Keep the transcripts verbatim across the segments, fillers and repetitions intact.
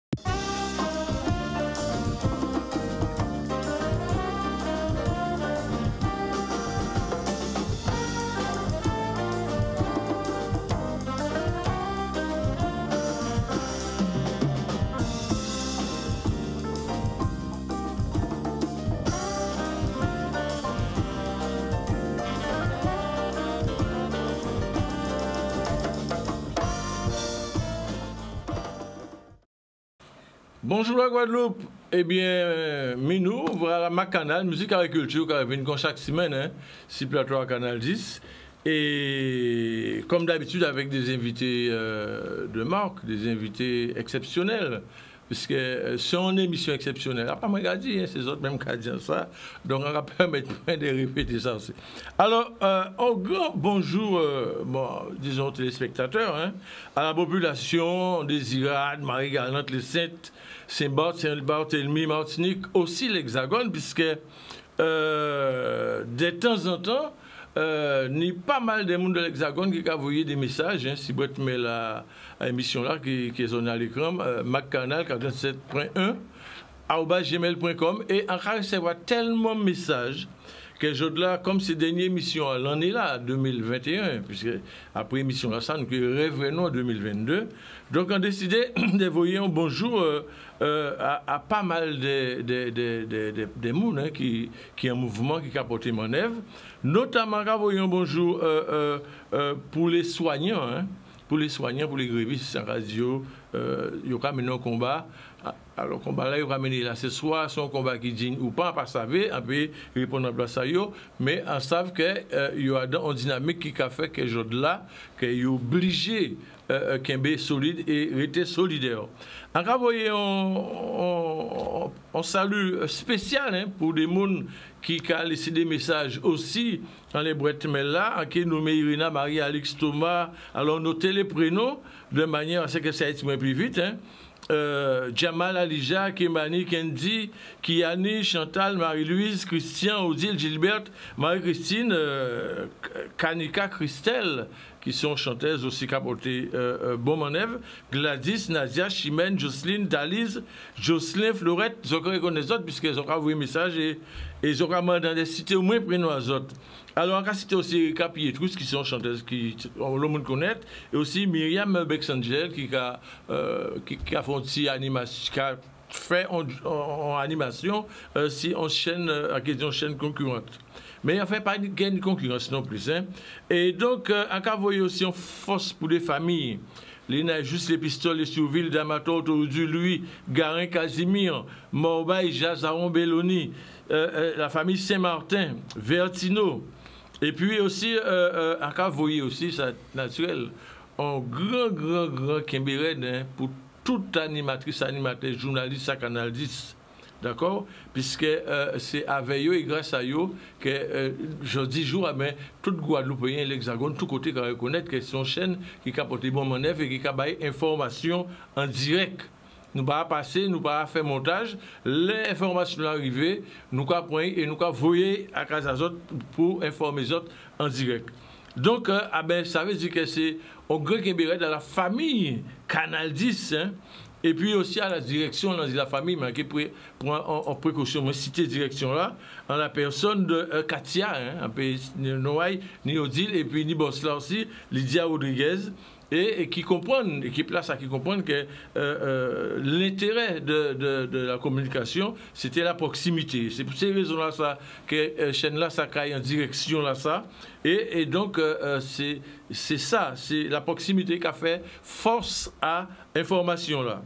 Bonjour la Guadeloupe, eh bien, Minou, voilà ma canal, musique agriculture, qui revient comme chaque semaine, hein, sur plateau à Canal dix. Et comme d'habitude, avec des invités euh, de marque, des invités exceptionnels, puisque c'est une émission exceptionnelle. Après, moi, je dis, hein, c'est autres même qui disent ça, donc on va permettre de répéter ça aussi. Alors, euh, un grand bonjour, euh, bon, disons, téléspectateurs, hein, à la population des Irades, Marie-Galante, les Saintes, Saint-Barth, Saint-Barthélemy, Martinique, aussi l'Hexagone, puisque euh, de temps en temps, euh, il y a pas mal de monde de l'Hexagone qui a envoyé des messages, hein, si vous mettez la émission là, qui, qui est zonée à l'écran, euh, Maccanal quarante-sept point un, arobase gmail point com, et on a recevoir tellement de messages que je là, comme ces dernières émissions, l'année là, deux mille vingt et un, puisque après l'émission là, ça, nous revenons en deux mille vingt-deux. Donc, on a décidé d'envoyer un bonjour euh, euh, à, à pas mal de, de, de, de, de, de monde hein, qui, qui est en mouvement, qui a porté mon œuvre. Notamment, on a envoyé un bonjour euh, euh, euh, pour les soignants, hein, pour les soignants, pour les grévistes en radio. Euh, il y aura maintenant un combat. Alors, le combat là, il va mener là, c'est soit son combat qui digne ou pas, pas savoir, on peut répondre à place à eux, mais on sait qu'il euh, y a une dynamique qui a fait que ce là, qu'il est obligé euh, d'être solide et rester solidaire. On va envoyer un, un salut spécial hein, pour des gens qui ont laissé des messages aussi dans les boîtes mail là, qui nous met Irina, Marie, Alix, Thomas. Alors, notez les prénoms de manière à ce que ça aille plus vite. Hein. Euh, Jamal, Alija, Kemani, Kendi, Kiani, Chantal, Marie-Louise, Christian, Odile, Gilberte, Marie-Christine, euh, Kanika, Christelle, qui sont chanteuses aussi capoté euh, euh, bon manœuvre, Gladys, Nadia, Chimène, Jocelyne, Dalise, Jocelyn, Florette, ils ont reconnu les autres puisqu'ils ont envoyé un message et ils ont demandé de citer au moins prénom aux autres. Alors, on a cité aussi Erika Pietrus, qui sont chanteuses qui le monde connaît, et aussi Myriam Bexangel, qui a, euh, qui, qui a fait une petite animation, qui a fait en, en, en animation, euh, si on chaîne, euh, question chaîne concurrente. Mais on fait pas de concurrence non plus. Hein. Et donc, euh, on a envoyé aussi une force pour les familles. Il y a juste les pistoles sur ville d'Amato, Autodu, Louis, Garin, Casimir, Morbaï, Jazaron, Belloni, euh, euh, la famille Saint-Martin, Vertino. Et puis aussi, euh, euh, on a envoyé aussi, c'est naturel, un grand, grand, grand Kimbérède hein, pour toute animatrice, animateur, journaliste à Canal dix. D'accord? Puisque euh, c'est avec eux et grâce à eux que euh, je dis jour, mais tout Guadeloupéen et l'Hexagone, tout côté, qui reconnaître que c'est une chaîne qui a porté bon manœuvre et qui a baillé information en direct. Nous ne pouvons pas passer, nous ne pouvons pas faire montage. Les informations arrivées, nous pouvons prendre et nous pouvons voyer à casa autres pour informer les autres en direct. Donc, euh, ah ben, ça veut dire que c'est un grand Kimbérède dans la famille Canal dix, hein, et puis aussi à la direction de la famille, mais qui prend en, en précaution, moi citer direction là, en la personne de euh, Katia, hein, un peu ni Noailles, ni Odile, et puis ni Bosla aussi, Lydia Rodriguez. Et, et qui comprennent, et qui place à qui comprennent que euh, euh, l'intérêt de, de, de la communication, c'était la proximité. C'est pour ces raisons-là ça, que euh, chaîne-là, ça caille en direction là, ça. Et, et donc, euh, c'est ça, c'est la proximité qui a fait force à information là.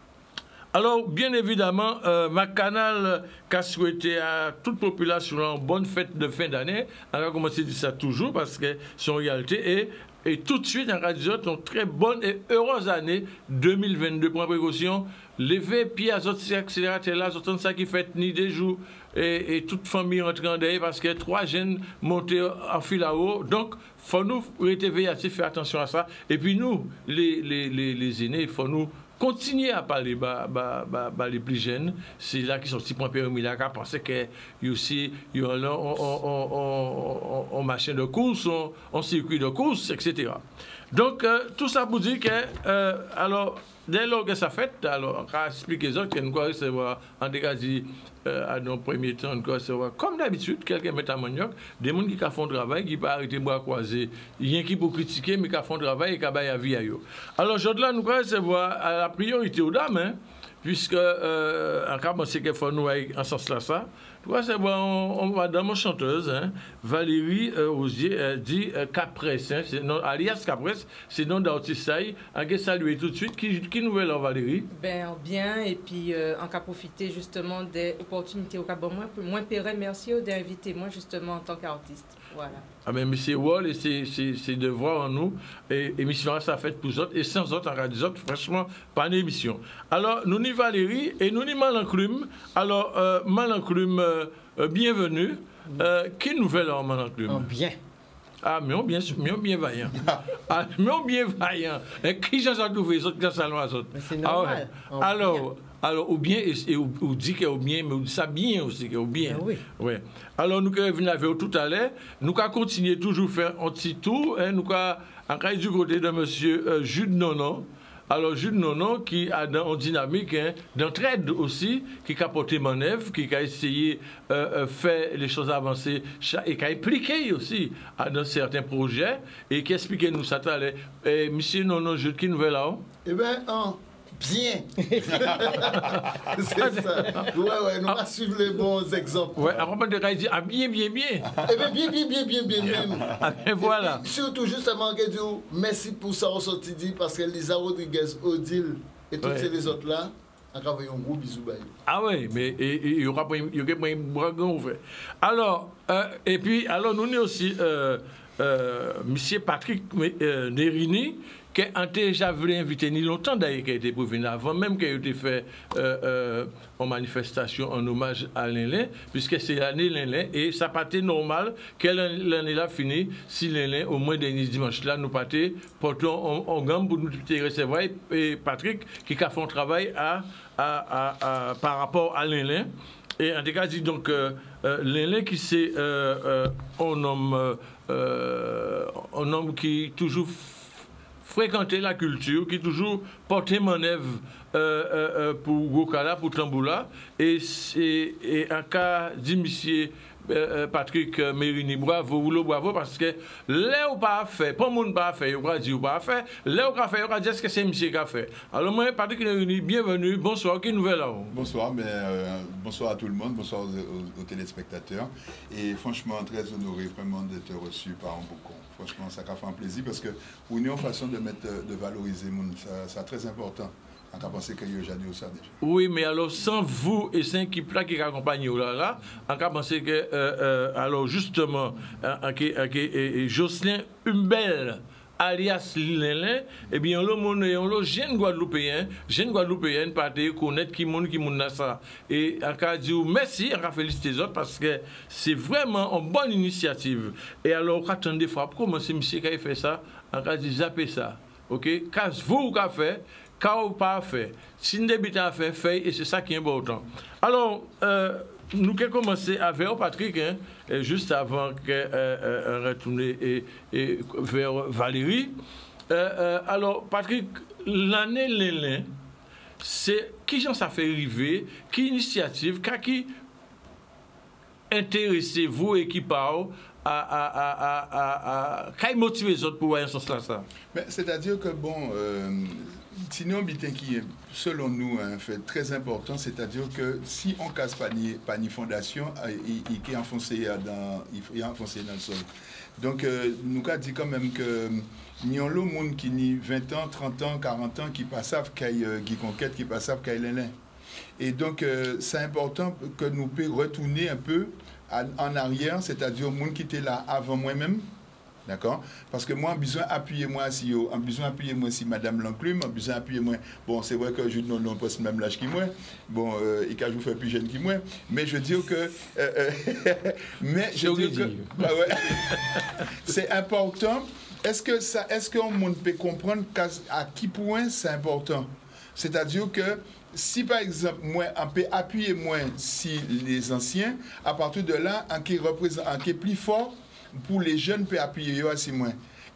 Alors, bien évidemment, euh, ma canal qu'a souhaité à toute population une bonne fête de fin d'année. On va commencer à dire ça toujours parce que c'est une réalité. Et Et tout de suite, on va dire une très bonne et heureuse année deux mille vingt-deux. Pour la précaution, lever pied à ces accélérateurs-là, c'est ça qui fait ni des jours et, et toute famille rentre en derrière parce que trois jeunes montés en fil à haut. Donc, il faut nous rester veillateurs, faire attention à ça. Et puis nous, les, les, les, les aînés, il faut nous continuer à parler bah, bah, bah, bah, les plus jeunes. C'est là qu'ils sont petits points permis là, qui pensent qu'il y a aussi en machin de course, en circuit de course, et cetera. Donc, euh, tout ça pour dire que, euh, alors, dès lors que ça fait, alors, on va expliquer ça, que nous allons recevoir, en tout cas, dit, euh, à nos premiers temps, nous allons recevoir, comme d'habitude, quelqu'un met à manioc, des gens qui font le travail, qui ne peuvent arrêter de bras croisés, rien qui pour critiquer, mais qui font le travail et qui ont la vie à eux. Alors, aujourd'hui, nous allons recevoir à la priorité aux dames, hein, puisque, euh, en cas, c'est qu'il faut nous aller en ce sens-là, ça. C'est bon, madame chanteuse, hein, Valérie euh, Osier, euh, dit euh, Capresse, hein, non, alias Capresse, c'est nom d'artiste. On va saluer tout de suite. Qui, qui nouvelle en Valérie? Ben, bien, et puis euh, on va profiter justement des opportunités au cas bon, moi, moi, Perret, merci d'inviter moi justement en tant qu'artiste. Voilà. Ah ben, c'est Wall et c'est devoir en nous. Et l'émission, ça fait pour autres. Et sans autres, en radio, autres, franchement, pas d'émission. Alors, nous ni Valérie et nous ni Malanclume. Alors, euh, Malanclume, euh, euh, bienvenue. Euh, qui nouvelle en Malanclume? Oh, bien. Ah, mais on bien, mais on bien vaillant. Ah, mais on bien vaillant. Et qui j'en ai trouvé, les autres, qui salon à autres. C'est normal. Ah, ouais. Alors, alors, ou bien, et, et ou, ou dit qu'il y a bien, mais on dit ça bien aussi, qu'il y a bien. Ah, oui. Ouais. Alors, nous, qui venons avec tout à l'heure, nous allons continuer toujours à faire un petit tour. Hein, nous allons du côté de M. Euh, Jude Nonon. Alors, Jude Nonon, qui a dans une dynamique hein, d'entraide aussi, qui a porté manœuvre, qui a essayé de euh, faire les choses avancer et qui a impliqué aussi à, dans certains projets et qui explique nous ça tout à l'heure. Monsieur Nonon, Jude, qui nouvelle là? Eh bien, hein, bien. C'est ça. Ouais, ouais, nous allons suivre les bons exemples. Ouais, après, de dire ah, bien, bien, bien. Eh bien, bien, bien, bien, bien, bien, bien. Ah, bien, voilà. Et surtout, justement, que dire merci pour ça, on sorti dit, parce que Lisa Rodriguez, Odile et toutes ouais. ces autres là, on a un gros bisou. Ah oui, mais il y aura pas un bras ouvert. Alors, euh, et puis, alors, nous avons aussi euh, euh, M. Patrick euh, Nerini, qui a déjà voulu inviter ni longtemps d'ailleurs, qui a été pour venir avant même qu'il ait été fait euh, euh, en manifestation en hommage à Lin-Lin, puisque c'est l'année Lin-Lin, et ça n'a pas été normal que l'année là finit si Lin-Lin, au moins dernier dimanche là, nous partait portons en gamme pour nous recevoir, et Patrick qui a fait un travail à, à, à, à, par rapport à Lin-Lin. Et en tout cas, dit donc, euh, euh, Lin-Lin qui c'est euh, euh, un homme, euh, un homme qui toujours fréquenter la culture, qui toujours porté manœuvre euh, euh, pour Gokala, pour Tamboula. Et, et, et en cas dit monsieur euh, Patrick Merini, bravo, ou bravo, parce que là où pas fait, pas monde pas fait, on va dire ou pas fait, là où pas fait, on va dire ce que c'est monsieur qui a fait. Alors moi, Patrick Merini, bienvenue, bonsoir, quelle nouvelle là? Bonsoir, mais, euh, bonsoir à tout le monde, bonsoir aux, aux, aux téléspectateurs. Et franchement, très honoré vraiment d'être reçu par un boucon. Franchement, ça a fait un plaisir parce que pour une façon de mettre, de valoriser mon, ça, c'est très important. On a pensé que j'ai dit ça déjà. Oui, mais alors sans vous et cette équipe-là qui accompagne là, là, on a pensé que, euh, euh, alors justement, euh, okay, okay, et, et Jocelyn Humbel, alias Lin-Lin, eh bien, le monde est un jeune Guadeloupéen, jeune Guadeloupéen, pas de connaître qui monde qui monde ça. Et on a dit merci, on a félicité les autres parce que c'est vraiment une bonne initiative. Et alors, on attend des fois, comment c'est monsieur qui a fait ça, on a dit zapper ça. OK? Quand vous avez fait, quand vous pas fait, si vous avez fait, fait, et c'est ça qui est important. Alors, euh, nous avons commencé avec Patrick, hein, juste avant que euh, euh, retourner et, et vers Valérie. Euh, euh, alors, Patrick, l'année Lin-Lin, c'est qui j'en ça fait arriver, qui initiative, qui intéressez-vous et qui parle à, à, à, à, à, à motiver les autres pour aller en ce sens-là? C'est-à-dire que, bon, euh, sinon, bitin qui est, selon nous, un fait très important, c'est-à-dire que si on casse pas ni, pas ni fondation, il, il est enfoncé dans, il est enfoncé dans le sol. Donc, euh, nous avons dit quand même que il y a le monde qui ni vingt ans, trente ans, quarante ans, qui ne savent qu'il y a une conquête, qui ne savent qu'il y a Lin-Lin. Et donc, euh, c'est important que nous puissions retourner un peu en arrière, c'est-à-dire le monde qui était là avant moi-même. D'accord? Parce que moi, j'ai besoin d'appuyer moi si j'ai besoin d'appuyer moi si Madame Lanclume, j'ai besoin d'appuyer moi. Bon, c'est vrai que je ne non, pas le même l'âge que moi. Bon, euh, et que je fais plus jeune que moi. Mais je dis que. Euh, euh, mais je dis que. Bah ouais, c'est important. Est-ce que ça, est-ce qu'on peut comprendre à qui point c'est important? C'est-à-dire que si par exemple, moi, on peut appuyer moi si les anciens, à partir de là, on qui représente, on qui est plus fort, pour les jeunes, peut appuyer aussi moins.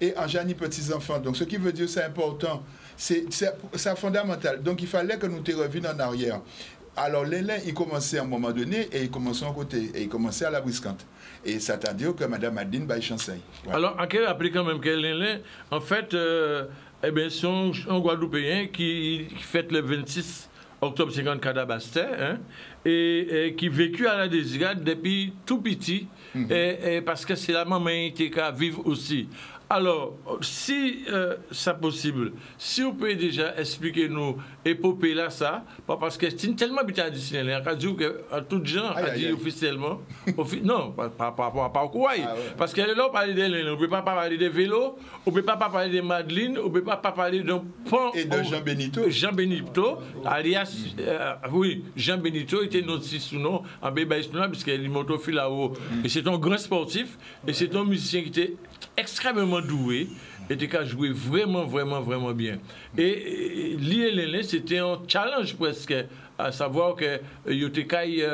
et en jeunes petits-enfants. Donc, ce qui veut dire c'est important, c'est fondamental. Donc, il fallait que nous te revenions en arrière. Alors, l'élève, il commençait à un moment donné et il commençait en côté, et il commençait à la briscante. Et c'est-à-dire que Mme Adeline va y chanter. Ouais. Alors, en quel rappeler quand même que l'élève, en fait, euh, eh bien, c'est un, un Guadeloupéen qui, qui fête le vingt-six octobre cinquante-quatre à Bastet, hein, et, et qui vécut à la Désirade depuis tout petit, mm-hmm. et, et parce que c'est la maman qui était à vivre aussi. Alors, si euh, c'est possible, si vous pouvez déjà expliquer nous épopée là ça, parce que c'est tellement bien additionnel, on a dit que tout gens a dit officiellement, offi non, par rapport à quoi, parce que là on parle de l'élève, on ne peut pas parler de vélo, on ne peut pas parler de Madeleine, on ne peut pas parler d'un pont. Et de Jean Benito. Jean Benito, alias, euh, oui, Jean Benito était notre sous-nom en Bébaïsnois, parce qu'il est motophile là-haut. Et c'est un grand sportif, et c'est un musicien qui était extrêmement doué et qui a joué vraiment, vraiment, vraiment bien. Et l'I L L, c'était un challenge presque, à savoir que il était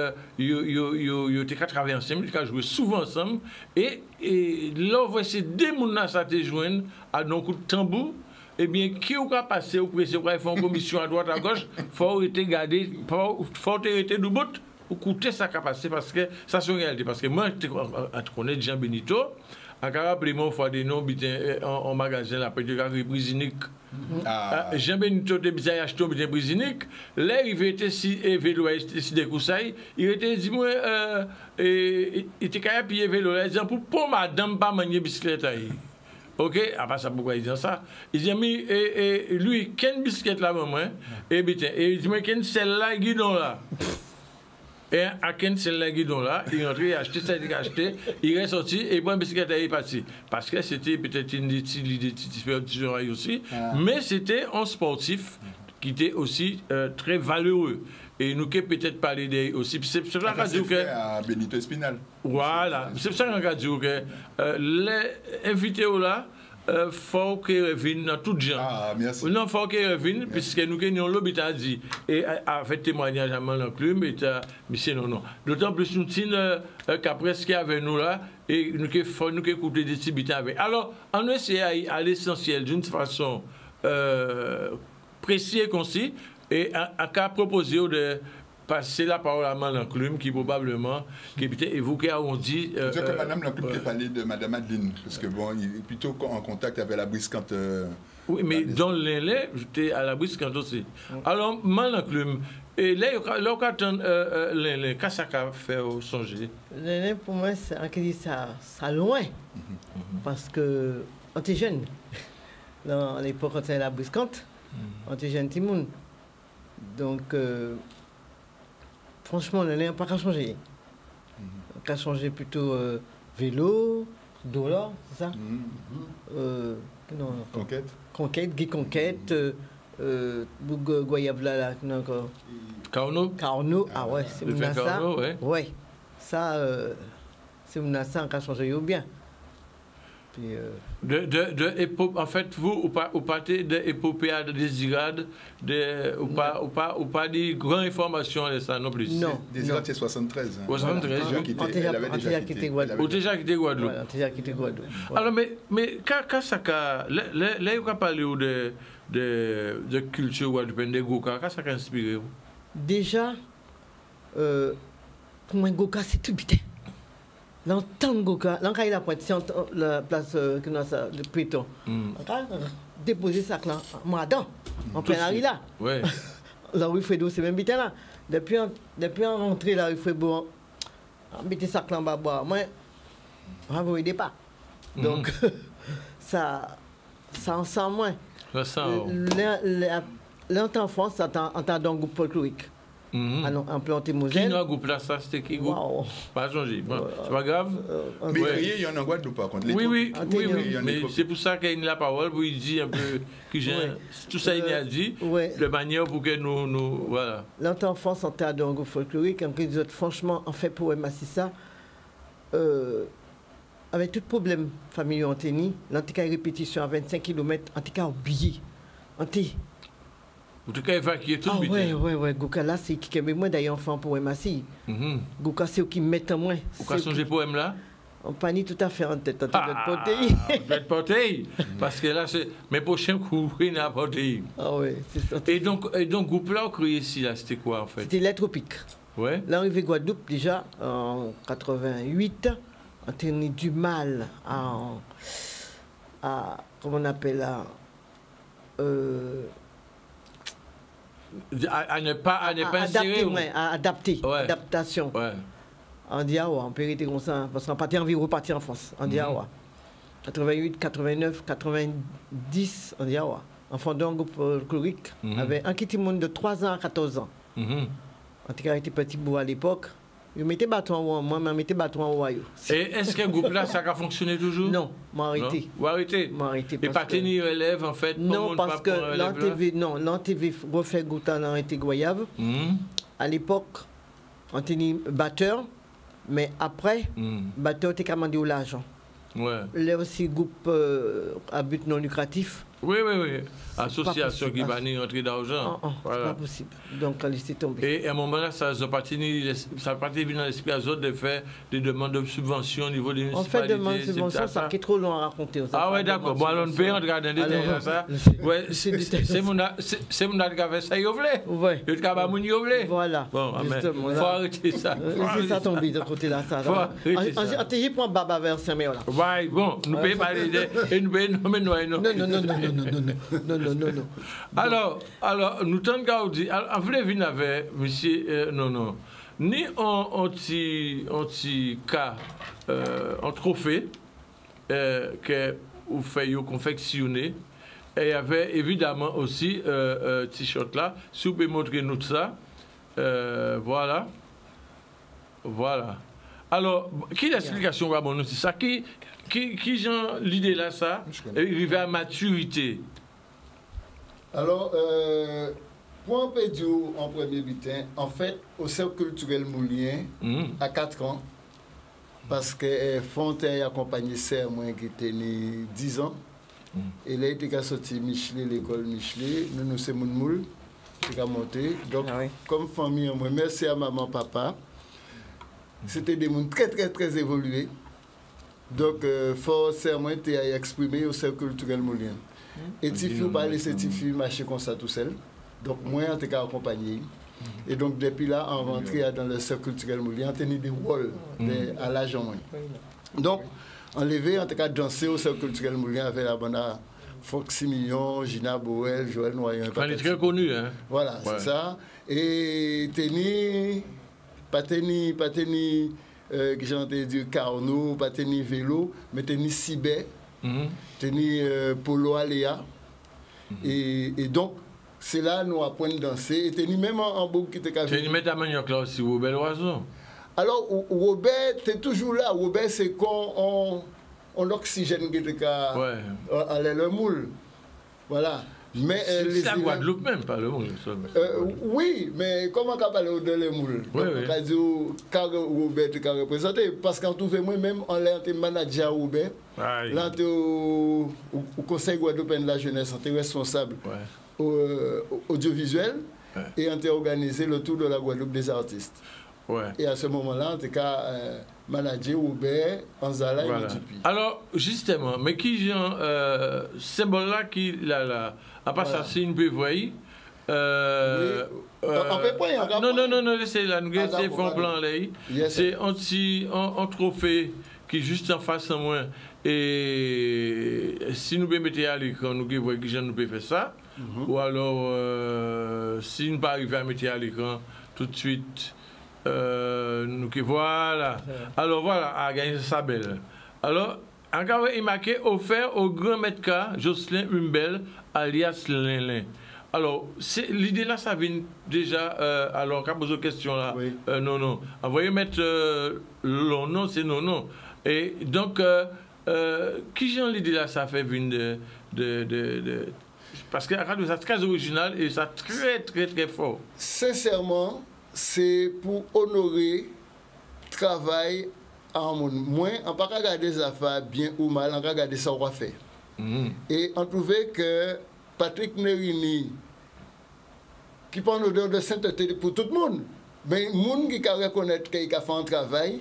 travaillé ensemble, il a joué souvent ensemble. Et, et là, on voit ces deux personnes ça te joindre à un coup de tambour. Eh bien, qui a passé au président, il faut une commission à droite, à gauche, il faut être gardé, il faut être du bout pour coûter sa capacité, parce que ça c'est une réalité. Parce que moi, je connais Jean Benito. À rappelez-moi, il faut des noms en magasin, la petite prise unique. Jean Benito a acheté une prise unique. Là, il était si vélo, si des coussailles. Il était dit, moi, il était capable de payer vélo. Il dit, pour madame, pas manier bicyclette. Ok, après ça, pourquoi il dit ça? Il dit, mais lui, quelle bicyclette là, maman? Et il dit, mais quelle celle-là, guidon là? Et à quinze celle guidon là, il est rentré, il a acheté ça, il a acheté, il est sorti et il prend une bicyclette et il est parti. Parce que c'était peut-être une idée aussi, ah. mais c'était un sportif qui était aussi euh, très valeureux. Et nous qui peut-être parler d'eux aussi. C'est pour ça qu'on a dit que. À Benito Espinal. Voilà. C'est pour ça qu'on a dit que euh, les invités là, il euh, faut qu'ils reviennent dans tout genre. Ah, merci. Non, il faut qu'ils reviennent, puisque nous avons l'objet à dire. Et à fait témoignage à l'enclume, mais c'est non, non. D'autant plus nous sommes qu'après ce qu'il y avait nous là, et nous avons écouté des petits avec. Alors, on essaie à l'essentiel d'une façon euh, précise et concise, et à proposer de passer la parole à Mme Lanclume, qui probablement, qui est peut-être évoqué, on dit... Euh, que Mme Lanclume qui parlait de Mme Adeline, parce que bon, il est plutôt en contact avec la briscante. Euh, oui, mais dans l'élève, j'étais à la briscante aussi. Alors, Mme Lanclume, et là, on attend l'élève, qu'est-ce que ça fait songer? L'élève, pour moi, c'est ça, ça loin, mm-hmm. parce que on était jeune. Dans l'époque, on était à la briscante, mm-hmm. on était jeune, tout le monde. Donc... Euh, franchement, on n'a pas qu'à changer. On a changé plutôt euh, vélo, dollar, c'est ça mm-hmm. euh, non, Conquête. Conquête, Guy Conquête, euh, euh, Goyave là, là, encore. Carnot. Carnot, ah ouais, c'est mon ça. Carnot, ouais. Ouais, ça, euh, c'est mon ça, on a changé bien. Puis, euh... de, de, de, en fait, vous, vous, vous partez de l'épopée de Désirade, de, ou pas, ou pas, ou pas des grandes informations de ça non plus. Non. Désirade, c'est soixante-treize. Hein. soixante-treize, voilà. quitté, elle avait déjà quitté Guadeloupe. Ou déjà quitté Guadeloupe. Voilà, déjà quitté Guadeloupe. Voilà. Alors, mais, mais quand ça a. Là, vous parlez de, de, de culture guadeloupéenne, de Goka, qu'est-ce que ça a inspiré vous? Déjà, euh, pour moi, Goka, c'est tout bité. L'entend Goka, l'enca il a pointé la place euh, que nous avons de Péton. On a déposé ça là, moi dedans, en plein la rue là. Ouais. La rue Fredo, c'est même bité là. Depuis depuis on rentré la rue Fredo, on mettait ça là en bas bois. Moi, on ne voyait pas. Donc ça ça en sent moins. Ça sent. L'entend en France, ça entend dans le groupe folklorique. Mm-hmm. En planté Moselle. Qui n'a groupe là, ça c'était qui groupe? Wow. Pas changé. Bon, euh, c'est pas grave. Euh, mais ouais. Il y en a en Guadeloupe par contre. Oui, oui, oui, oui. Mais c'est pour ça qu'il a la parole, pour il dit un peu que j'ai ouais. tout ça, il a dit, ouais. de manière pour que nous, nous voilà. L'entend en France, on t'a dans le groupe folklorique, en dit franchement, en fait, pour Emma ça, euh, avec tout problème familial en tennis, l'antica répétition à vingt-cinq kilomètres, antica oublié. Anti. En tout cas, évacuer tout ah, le but. Oui, oui, oui. Gouka, là, c'est qui aime moi d'ailleurs enfant pour M A C I. Gouka, c'est qui met en moins. Vous avez changé poème là? On pas ni tout à fait en tête, en tête Ah, de Poteil. de Poteil. Parce que là, c'est mes prochains coups, il n'y a pas Poteil. Ah oui, c'est ça. Et donc, et donc, groupe là, on créé ici, là, c'était quoi en fait? C'était les tropiques. Ouais. L'arrivée Guadeloupe, déjà, en quatre-vingt-huit, on a tenu du mal à, à comment on appelle là, euh, À, à ne pas, à ne pas à adapter, insérer, ou- ouais, à adapter, Ouais. adaptation. Ouais. En Diawa, on peut comme ça, parce qu'on partait en vie, repartir en France, en Diawa. quatre-vingt-huit, quatre-vingt-neuf, quatre-vingt-dix, en Diawa. En fondant un groupe folklorique, Mhm. avec un petit monde de trois ans à quatorze ans. Mhm. En tout cas, il était petit bout à l'époque. Je mettais bâton en haut, moi, je mettais bâton en haut. Et est-ce que le groupe là, ça a fonctionné toujours? Non, m'a arrêté. Non? Ou arrêté? M'a arrêté Et parce pas que- tenir élève en fait? Non, parce que l'An l'An T V, non, l'An T V refait Goutan a été goyave. À l'époque, on tenait batteur, mais après, batteur était commandé au l'argent. Ouais. Là aussi, groupe euh, à but non lucratif. Oui, oui, oui. pas Association qui possible. va ni rentrer d'argent. Oh, oh, c'est Voilà. pas possible. Donc, elle laissé tomber. Et à un moment là, ça n'a pas tenu- ça a pas été dans l'esprit à autres de faire des demandes de subventions au niveau des On fait municipalités. demande de c'est subvention, ça, ça ça qui est trop long à raconter. Ah ouais, d'accord. Bon, alors on peut rentrer dans des détails Alors, ça. c'est- Ouais, c'est c'est du texte. c'est mon a- c'est- c'est mon a qui a fait ça, il voulait. Ouais. Il a pas moun il voulait. Voilà. Bon, ah, mais Justement, faut là. arrêter ça. Faut Laissez arrêter ça tomber de côté là. Ça, Faut là. arrêter ça. En télé, point baba vers Saint-Méo là. Ouais, bon, nous pouvons parler de... Et nous pouvons nommer nous, non. Non, non, non, non, non, non, non, non, non, non, non. Alors, alors, nous t'en gardons, on voulait venir avec monsieur, euh, non, non, ni un petit, un petit cas, euh, un trophée euh, que vous faites confectionner. Et il y avait évidemment aussi euh, euh, t-shirt là. Si vous pouvez montrer nous ça, euh, voilà, voilà. Alors, qui l'explication va bon, c'est ça qui, qui, qui genre l'idée là ça, arriver à maturité. Alors, euh, pour un peu dire en premier bulletin, en fait, au Cercle culturel Moulien, Mm. à quatre ans, parce que euh, Fontaine a accompagné Serre, moi qui était né dix ans, Mm. et là, il était sorti Michelet, l'école Michelet, nous, nous, c'est mon moule, qui a monté. Donc, Ah oui. comme famille, moi, merci à maman, papa. C'était des mondes très, très, très évolués. Donc, euh, forcément, tu as exprimé au Cercle culturel Moulien. Et Tifi, ou pas laisser Tifi marcher comme ça tout seul. Donc, moi, en tout cas, accompagné. Et donc, depuis là, on rentrait dans le cercle culturel Moulin, on tenait des rôles des- à l'âge en moins. Donc, on levait, en tout cas, danser au cercle culturel Moulin avec la bande à Foxy Millon, Gina Boel, Joël Noyon. Enfin, il est très connu, hein. Voilà, Ouais. c'est ça. Et tenir, pas tenir, pas tenir, euh, que j'ai entendu dire Carnot, pas tenir vélo, mais tenir Sibé, Mhm. tenir euh, Polo Aléa. et, et donc, c'est là nous apprenons à danser. Et tenir même en, en boucle qui était Tu veux mettre à manioc là aussi, au bel oiseau. Alors, Ro- Robert, tu es toujours là. Robert, c'est quand on, on oxygène qui était Ouais. à le moule. Voilà. Mais euh, C'est les la élèves- Guadeloupe même, pas le monde. ça. Euh, oui, mais comment on parle de les moules? Oui, Donc, oui. on a dit car Robert qui a représenté, parce qu'en tout fait, moi-même, on l'a été manager Robert. Aïe. Là, on au, au, au Conseil guadeloupéen de la jeunesse, on était responsable Ouais. au, euh, audiovisuel Ouais. et on était organisé le tour de la Guadeloupe des artistes. Ouais. Et à ce moment-là, en tout cas, euh, manager Robert, Anzala Voilà. et Moutipi. Alors, justement, mais qui genre, euh, symbole là qui là là, à part Voilà. ça, c'est une peu voyée. Euh, Oui. On peut pas y en ah, non, non, non, non, laissez là, nous Ah, laissez d'accord, fond pardon. plan là. Yes, C'est un petit un, un trophée qui est juste en face à moi. Et si nous pouvons mettre à l'écran, nous pouvons voir qui gens nous peut faire ça. Mhm. Ou alors, euh, si nous pas arriver à mettre à l'écran tout de suite, euh, nous qui voilà. Alors voilà, à gagner sa belle. Alors, encore il marqué offert au grand maître K, Jocelyn Humbel, alias Linlin. Alors, c'est- l'idée là, ça vient déjà. Euh, alors, quand vous avez question là, Oui. euh, non, non. Envoyez mettre euh, le nom, c'est non, non. Et donc, euh, euh, qui j'ai l'idée là, ça fait venir de, de, de, de- parce que la radio, c'est très original et ça très, très, très fort. Sincèrement, c'est pour honorer le travail en monde. Moi, on ne peut pas regarder les affaires bien ou mal, on va regarder ça qu'on va faire. Mhm. Et on trouvait que Patrick Nerini, qui prend l'odeur de sainteté pour tout le monde, mais le monde qui reconnaît qu'il a fait un travail,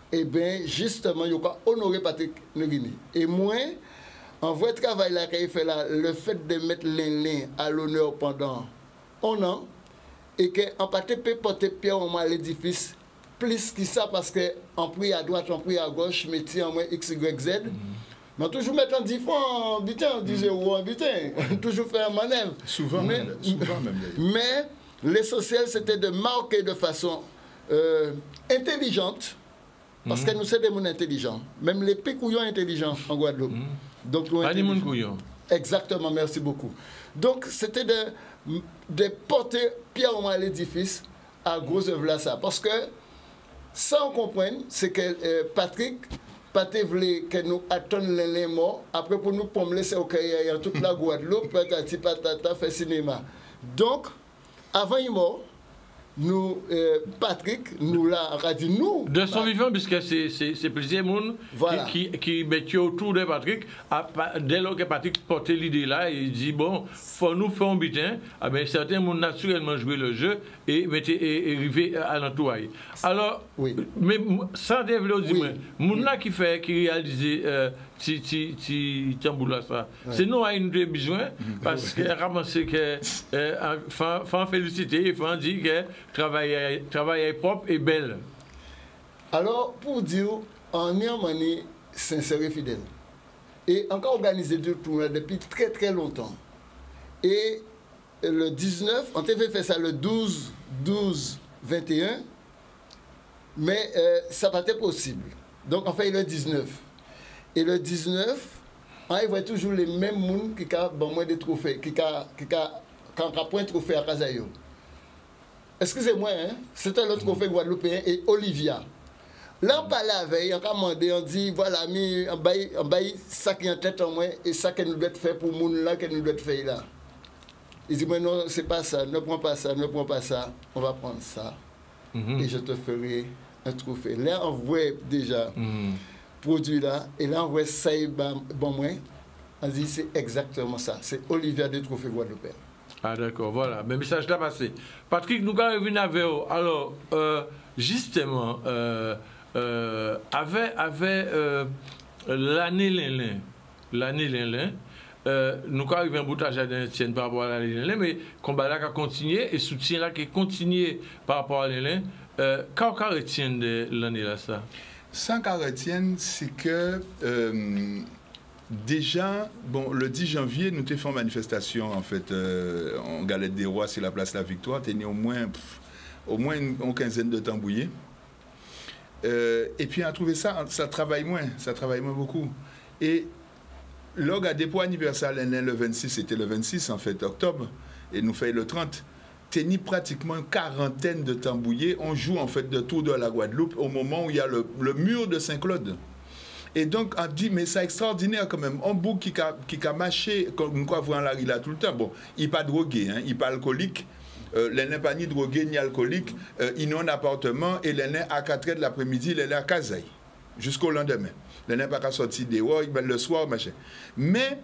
eh bien, justement, il a honoré Patrick Nerini. Et moi, en vrai travail là qu'il fait là, le fait de mettre l'Inlin à l'honneur pendant un an, et qu'en partie peut porter pierre au moins à l'édifice, plus que ça, parce qu'en prie à droite, en prie à gauche, mettez en moins X, Y, Z. Mm-hmm. Mais toujours mettre en dix francs en butin, dix euros en butin, toujours faire un manœuvre. Souvent, mais, même, souvent même. Mais l'essentiel, c'était de marquer de façon euh, intelligente, parce mmh. que nous sommes des gens intelligents. Même les pécouillons intelligents en Guadeloupe. Mmh. Donc, nous pas des gens couillons. Exactement, merci beaucoup. Donc, c'était de, de porter pierre à l'édifice à gros œuvre là, ça. Parce que, ça on comprenne, c'est que euh, Patrick, Patrick voulait que nous attendions les morts, après pour nous pour me laisser au cahier en toute la Guadeloupe, patati patata, fait cinéma. Donc, avant il mort, nous, euh, Patrick, nous l'a dit nous. De son vivant, puisque c'est plusieurs monde voilà. qui, qui, qui mettent autour de Patrick, à, dès lors que Patrick portait l'idée là, il dit bon, faut nous faire un butin, ah ben, certains ont naturellement joué le jeu et mettaient et, et arrivé à l'entourage. Alors, oui. mais sans développer, oui. Moun là qui fait, qui réalise euh, ti ti ti tamboula ça. Ouais. C'est nous à une de besoin parce que ramasser que euh, faut féliciter, il faut dire que travail travail propre et belle. Alors pour dire en Yamani sincère et fidèle et encore organisé deux tournois depuis très très longtemps et le dix-neuf on t'avait fait ça le douze douze vingt et un mais euh, ça n'a pas été possible donc on fait le dix-neuf. Et le dix-neuf, on voit toujours les mêmes gens qui ont bon moins de trophées, qui ont point de trophée à Kazayo. Excusez-moi, hein? C'était le trophée guadeloupéen et Olivia. Là, on parle la veille, on a demandé, on dit, voilà, on baille ça qui est en tête en moins et ça que nous devons faire pour les gens là, que nous devons faire là. Il dit, mais non, c'est pas ça, ne prends pas ça, ne prends pas ça, on va prendre ça mm-hmm. et je te ferai un trophée. Là, on voit déjà. Mm-hmm. Produit là, et là on voit ça, bon moins, on dit c'est exactement ça, c'est Olivia de Trophée Guadeloupe. Ah d'accord, voilà, le message là passé. Patrick, nous allons revenir avec vous. Alors, euh, justement, euh, euh, avec, avec euh, l'année Lin-Lin, l'année Lin-Lin, euh, nous allons arriver à un bout de jardin tienne par rapport à l'année Lin-Lin, mais le combat là qui a continué et soutien là qui a continué par rapport à Lin-Lin, euh, qu'est-ce qu'on retient de l'année là ça? Sans qu'on retienne, c'est que euh, déjà, bon, le dix janvier, nous avons fait une manifestation en fait euh, en Galette des Rois sur la place La Victoire. Nous avons au moins, pff, au moins une, une quinzaine de tambouillés. Euh, et puis on a trouvé ça, ça travaille moins, ça travaille moins beaucoup. Et lors à dépôt anniversaire le vingt-six, c'était le vingt-six en fait octobre, et nous faisons le trente. Tenir pratiquement une quarantaine de tambouillés. On joue en fait de tour de la Guadeloupe au moment où il y a le, le mur de Saint-Claude. Et donc, on dit, mais c'est extraordinaire quand même. Un bouc qui a, qui a marché, comme quoi voir la rue là tout le temps. Bon, il n'est pas drogué, hein, il n'est pas alcoolique. Euh, il n'est pas ni drogué ni alcoolique. Euh, il est en appartement et il est à quatre heures de l'après-midi, il est à Kazaï. Jusqu'au lendemain. Il n'est pas qu'à sortir dehors, le soir, machin. Mais,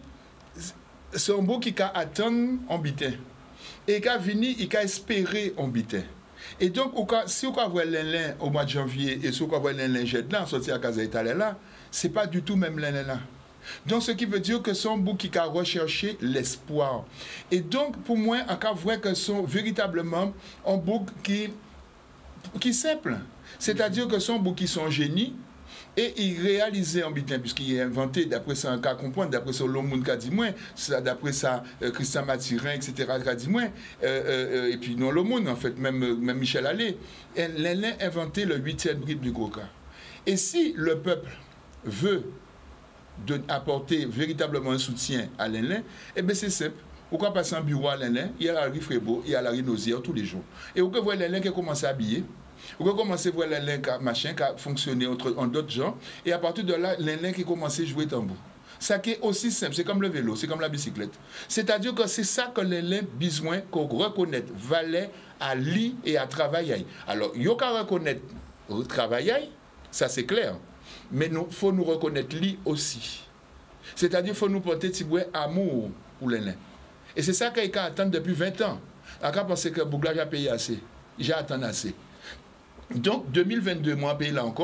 c'est un bouc qui a attendu en bitin. Et quand vini, il a espéré en bitin. Et donc, si on voit l'Inlin au mois de janvier et si on voit l'Inlin jet là, sorti à Casa Italie là, c'est pas du tout même l'Inlin là. Donc, ce qui veut dire que son bouc qui a recherché l'espoir. Et donc, pour moi, on voit que sont véritablement un bouc qui, qui est simple. C'est-à-dire que son bouc qui sont génie. Et il réalisait en bitin, puisqu'il est inventé, d'après ça, un cas comprendre, d'après ça, l'homme qui a dit moins, d'après ça, euh, Christian Mathurin, et cetera, qui a dit moins, euh, euh, et puis non, l'homme, en fait, même, même Michel Allais, elle a inventé le huitième bride du Gros-Cas. Et si le peuple veut de, apporter véritablement un soutien à l'Inlin, eh bien c'est simple. Pourquoi passer en bureau à l'Inlin, il y a la rue Frébeau, il y a la rue Nausière tous les jours. Et vous voyez l'Inlin qui a commencé à habiller. Vous commencez à voir l'Inlin machin qui a fonctionné entre, en d'autres gens, et à partir de là, l'Inlin qui a commencé à jouer tambour. Ça qui est aussi simple, c'est comme le vélo, c'est comme la bicyclette. C'est-à-dire que c'est ça que l'Inlin a besoin qu'on reconnaisse, valait à lire et à travailler. Alors, il y a qu'à reconnaître travailler, ça c'est clair, mais il faut nous reconnaître lire aussi. C'est-à-dire qu'il faut nous porter petit bout amour pour l'Inlin. Et c'est ça qu'il a attendu depuis vingt ans. Il a pensé que Bouglage a payé assez. J'ai attendu assez. Donc, deux mille vingt-deux, moi, payé là encore.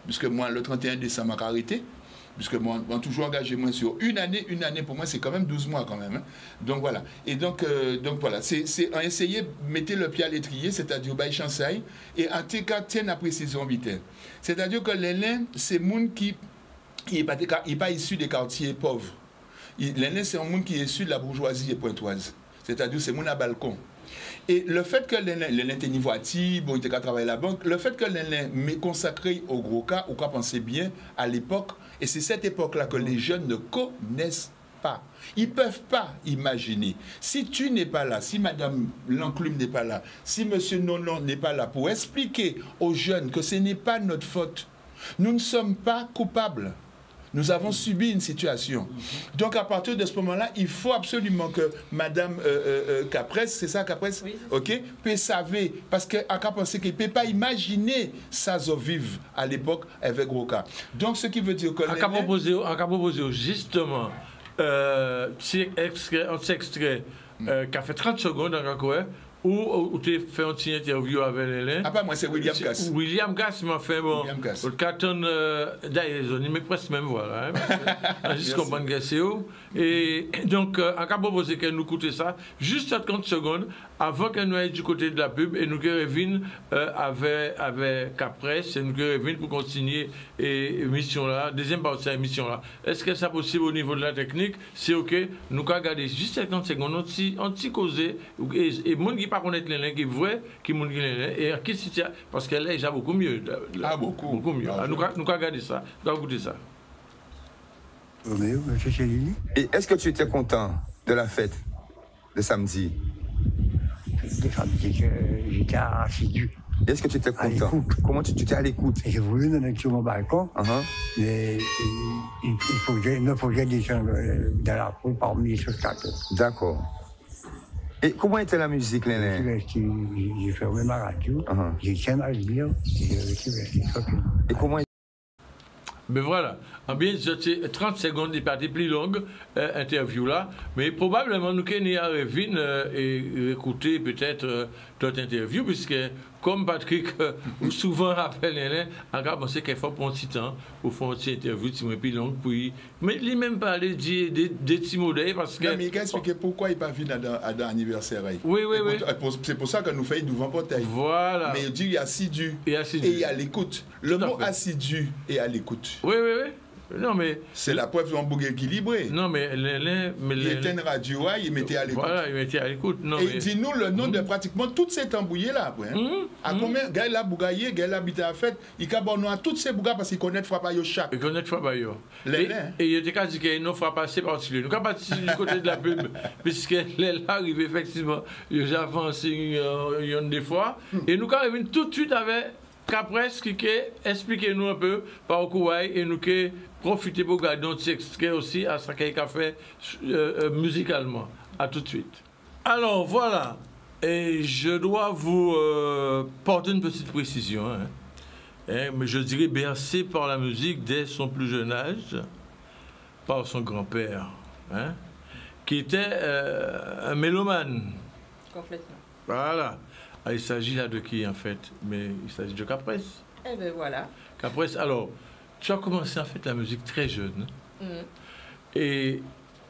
puisque moi, le trente et un décembre, j'ai arrêté. Puisque moi, on a toujours engagé moi sur une année, une année pour moi, c'est quand même douze mois quand même. Hein. Donc voilà. Et donc, euh, donc voilà, c'est essayer de mettre le pied à l'étrier, c'est-à-dire bail chansaille, et en tout cas, tiens la précision vitale. C'est-à-dire que les nains, c'est monde qui n'est pas, pas issu des quartiers pauvres. Les nains, c'est un monde qui est issu de la bourgeoisie et pointoise. C'est-à-dire c'est monde à balcon. Et le fait que les nains, les nains étaient nivoitis, bon, ils étaient qu'à travailler à la banque, le fait que les nains m'aient consacré au gros cas, ou quoi penser bien, à l'époque, et c'est cette époque-là que les jeunes ne connaissent pas. Ils ne peuvent pas imaginer. Si tu n'es pas là, si Madame Lanclume n'est pas là, si Monsieur Nonon n'est pas là pour expliquer aux jeunes que ce n'est pas notre faute, nous ne sommes pas coupables. Nous avons subi une situation. Donc, à partir de ce moment-là, il faut absolument que Madame euh, euh, Capresse, c'est ça Capresse, oui. Ok, peut savoir, parce qu'elle a pensé qu'il ne peut pas imaginer ça vive à l'époque avec Roca. Donc, ce qui veut dire que... En cas proposé, justement, euh, un petit extrait, extrait euh, qui a fait trente secondes dans le ou tu as fait un petit interview avec Hélène. Ah, pas moi, c'est William Cass. William Cass m'a fait bon. William Cass. Le carton d'ailleurs, il me presque même voilà. Hein. Juste comprendre que c'est où. Et donc, euh, en cas proposé qu'elle nous coûte ça, juste trente secondes avant qu'elle nous aille du côté de la pub et nous revienne euh, avec, avec Capresse et nous revienne pour continuer et mission là, deuxième partie de la mission là. Est-ce que c'est possible au niveau de la technique? C'est ok. Nous allons regarder juste trente secondes, on petit causé et monde qui pas connaître les liens qui est vrai, qui monde qui les liens et qui c'est parce qu'elle est déjà beaucoup mieux. Ah beaucoup. Beaucoup mieux. Ah, nous nous regarder ça, nous regarder ça. Et est-ce que tu étais content de la fête de samedi? J'étais assidu. Est-ce que tu étais content? Comment tu étais à l'écoute? J'ai voulu me mettre sur mon balcon, uh -huh. mais il, il faut que il faut que je descende dans la rue parmi les spectateurs. D'accord. Et comment était la musique, Léné? J'ai fermé ma radio, uh -huh. j'ai tiens à le dire, et comment mais voilà, en bien trente secondes, il partie plus longue, euh, interview là, mais probablement nous qu'on y arrive euh, et écouter peut-être euh, d'autres interviews, puisque comme Patrick euh, souvent rappelle, en cas, on sait qu'il faut prendre un petit temps pour faire une petite interview, c'est plus longue, puis, mais il même parler des petits modèles parce que. Non, mais il a expliqué pourquoi il n'est pas venu à l'anniversaire. Oui, oui, oui. C'est pour ça que nous faisons devant portail. Voilà. Mais il dit il y a assidu et assidu. Et il y a l'écoute. Le mot assidu et à l'écoute. Oui, oui, oui. Non, mais. C'est la preuve d'un bouc équilibré. Non, mais. Les, les, mais il était une radio, il mettait à l'écoute. Voilà, il mettait à l'écoute. Et mais... dis-nous le nom mmh. de pratiquement toutes ces tambouillés-là. Hein. Mmh. À combien de gars bougaillé, gars habité à fête, il y a toutes ces bougas parce qu'ils connaissent Frappayo chaque. Ils connaissent Frappayo. Et, et il était qu'à dire qu'il y a une offre à passer par-dessus. Nous, quand passer du côté de la pub, puisque les là arrivent effectivement, ils avancent euh, des fois, mmh. et nous, quand arrivons tout de suite avec. Capresse qui expliquez-nous un peu par Kouaï et nous qui profiter pour garder notre extrait aussi à ce qu'il a fait euh, euh, musicalement. À tout de suite. Alors voilà, et je dois vous euh, porter une petite précision. Hein. Hein, mais je dirais bercé par la musique dès son plus jeune âge, par son grand-père, hein, qui était euh, un mélomane. Complètement. Voilà. Ah, il s'agit là de qui en fait? Mais il s'agit de Capresse. Eh bien voilà. Capresse, alors, tu as commencé en fait la musique très jeune. Mm. Et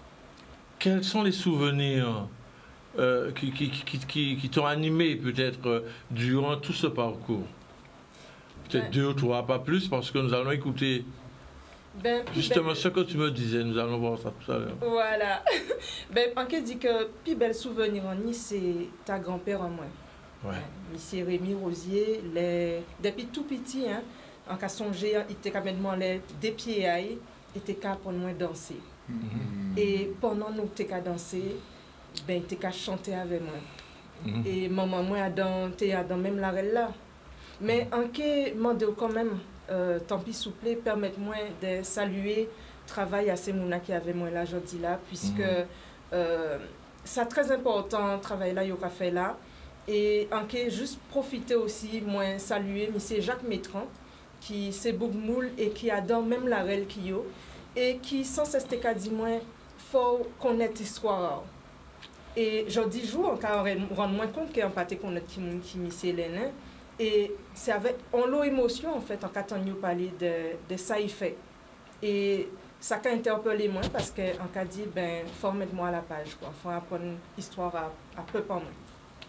quels sont les souvenirs euh, qui, qui, qui, qui, qui t'ont animé peut-être euh, durant tout ce parcours? Peut-être ouais. deux ou trois, pas plus, parce que nous allons écouter ben, justement ben, ce que tu me disais. Nous allons voir ça tout à l'heure. Voilà. ben, Panké dit que le plus bel souvenir en Nice, c'est ta grand-père en moi. Ouais. Monsieur Rémi Rosier, les... depuis tout petit, hein, en cas songé, il était quand même les des pieds à il était qu'à pour nous danser. Mm-hmm. Et pendant nous t'es qu'à danser, ben il était qu'à chanter avec moi. Mm-hmm. Et maman moi dans t'es dans même la là. Mais en que demande quand même euh, tant pis s'il vous plaît, permettez-moi de saluer le travail à ces mouna qui avait moi là aujourd'hui là puisque mm-hmm. euh, c'est très important le travail là il a fait là. Et en que juste profiter aussi, moi saluer M. Jacques Métran, qui c'est Bougmoul et qui adore même la rel qui yo, et qui sans cesse qu'à dire moi, faut connaître l'histoire. Et je dis jour, on rend moins compte qu'on pas connaître qui qui M. Hélène, Et c'est avec on l'a émotion en fait en quand on parler de de ça il fait. Et ça a interpellé moi parce que en cas dit ben faut mettre moi à la page quoi, faut apprendre l'histoire à, à peu par moi.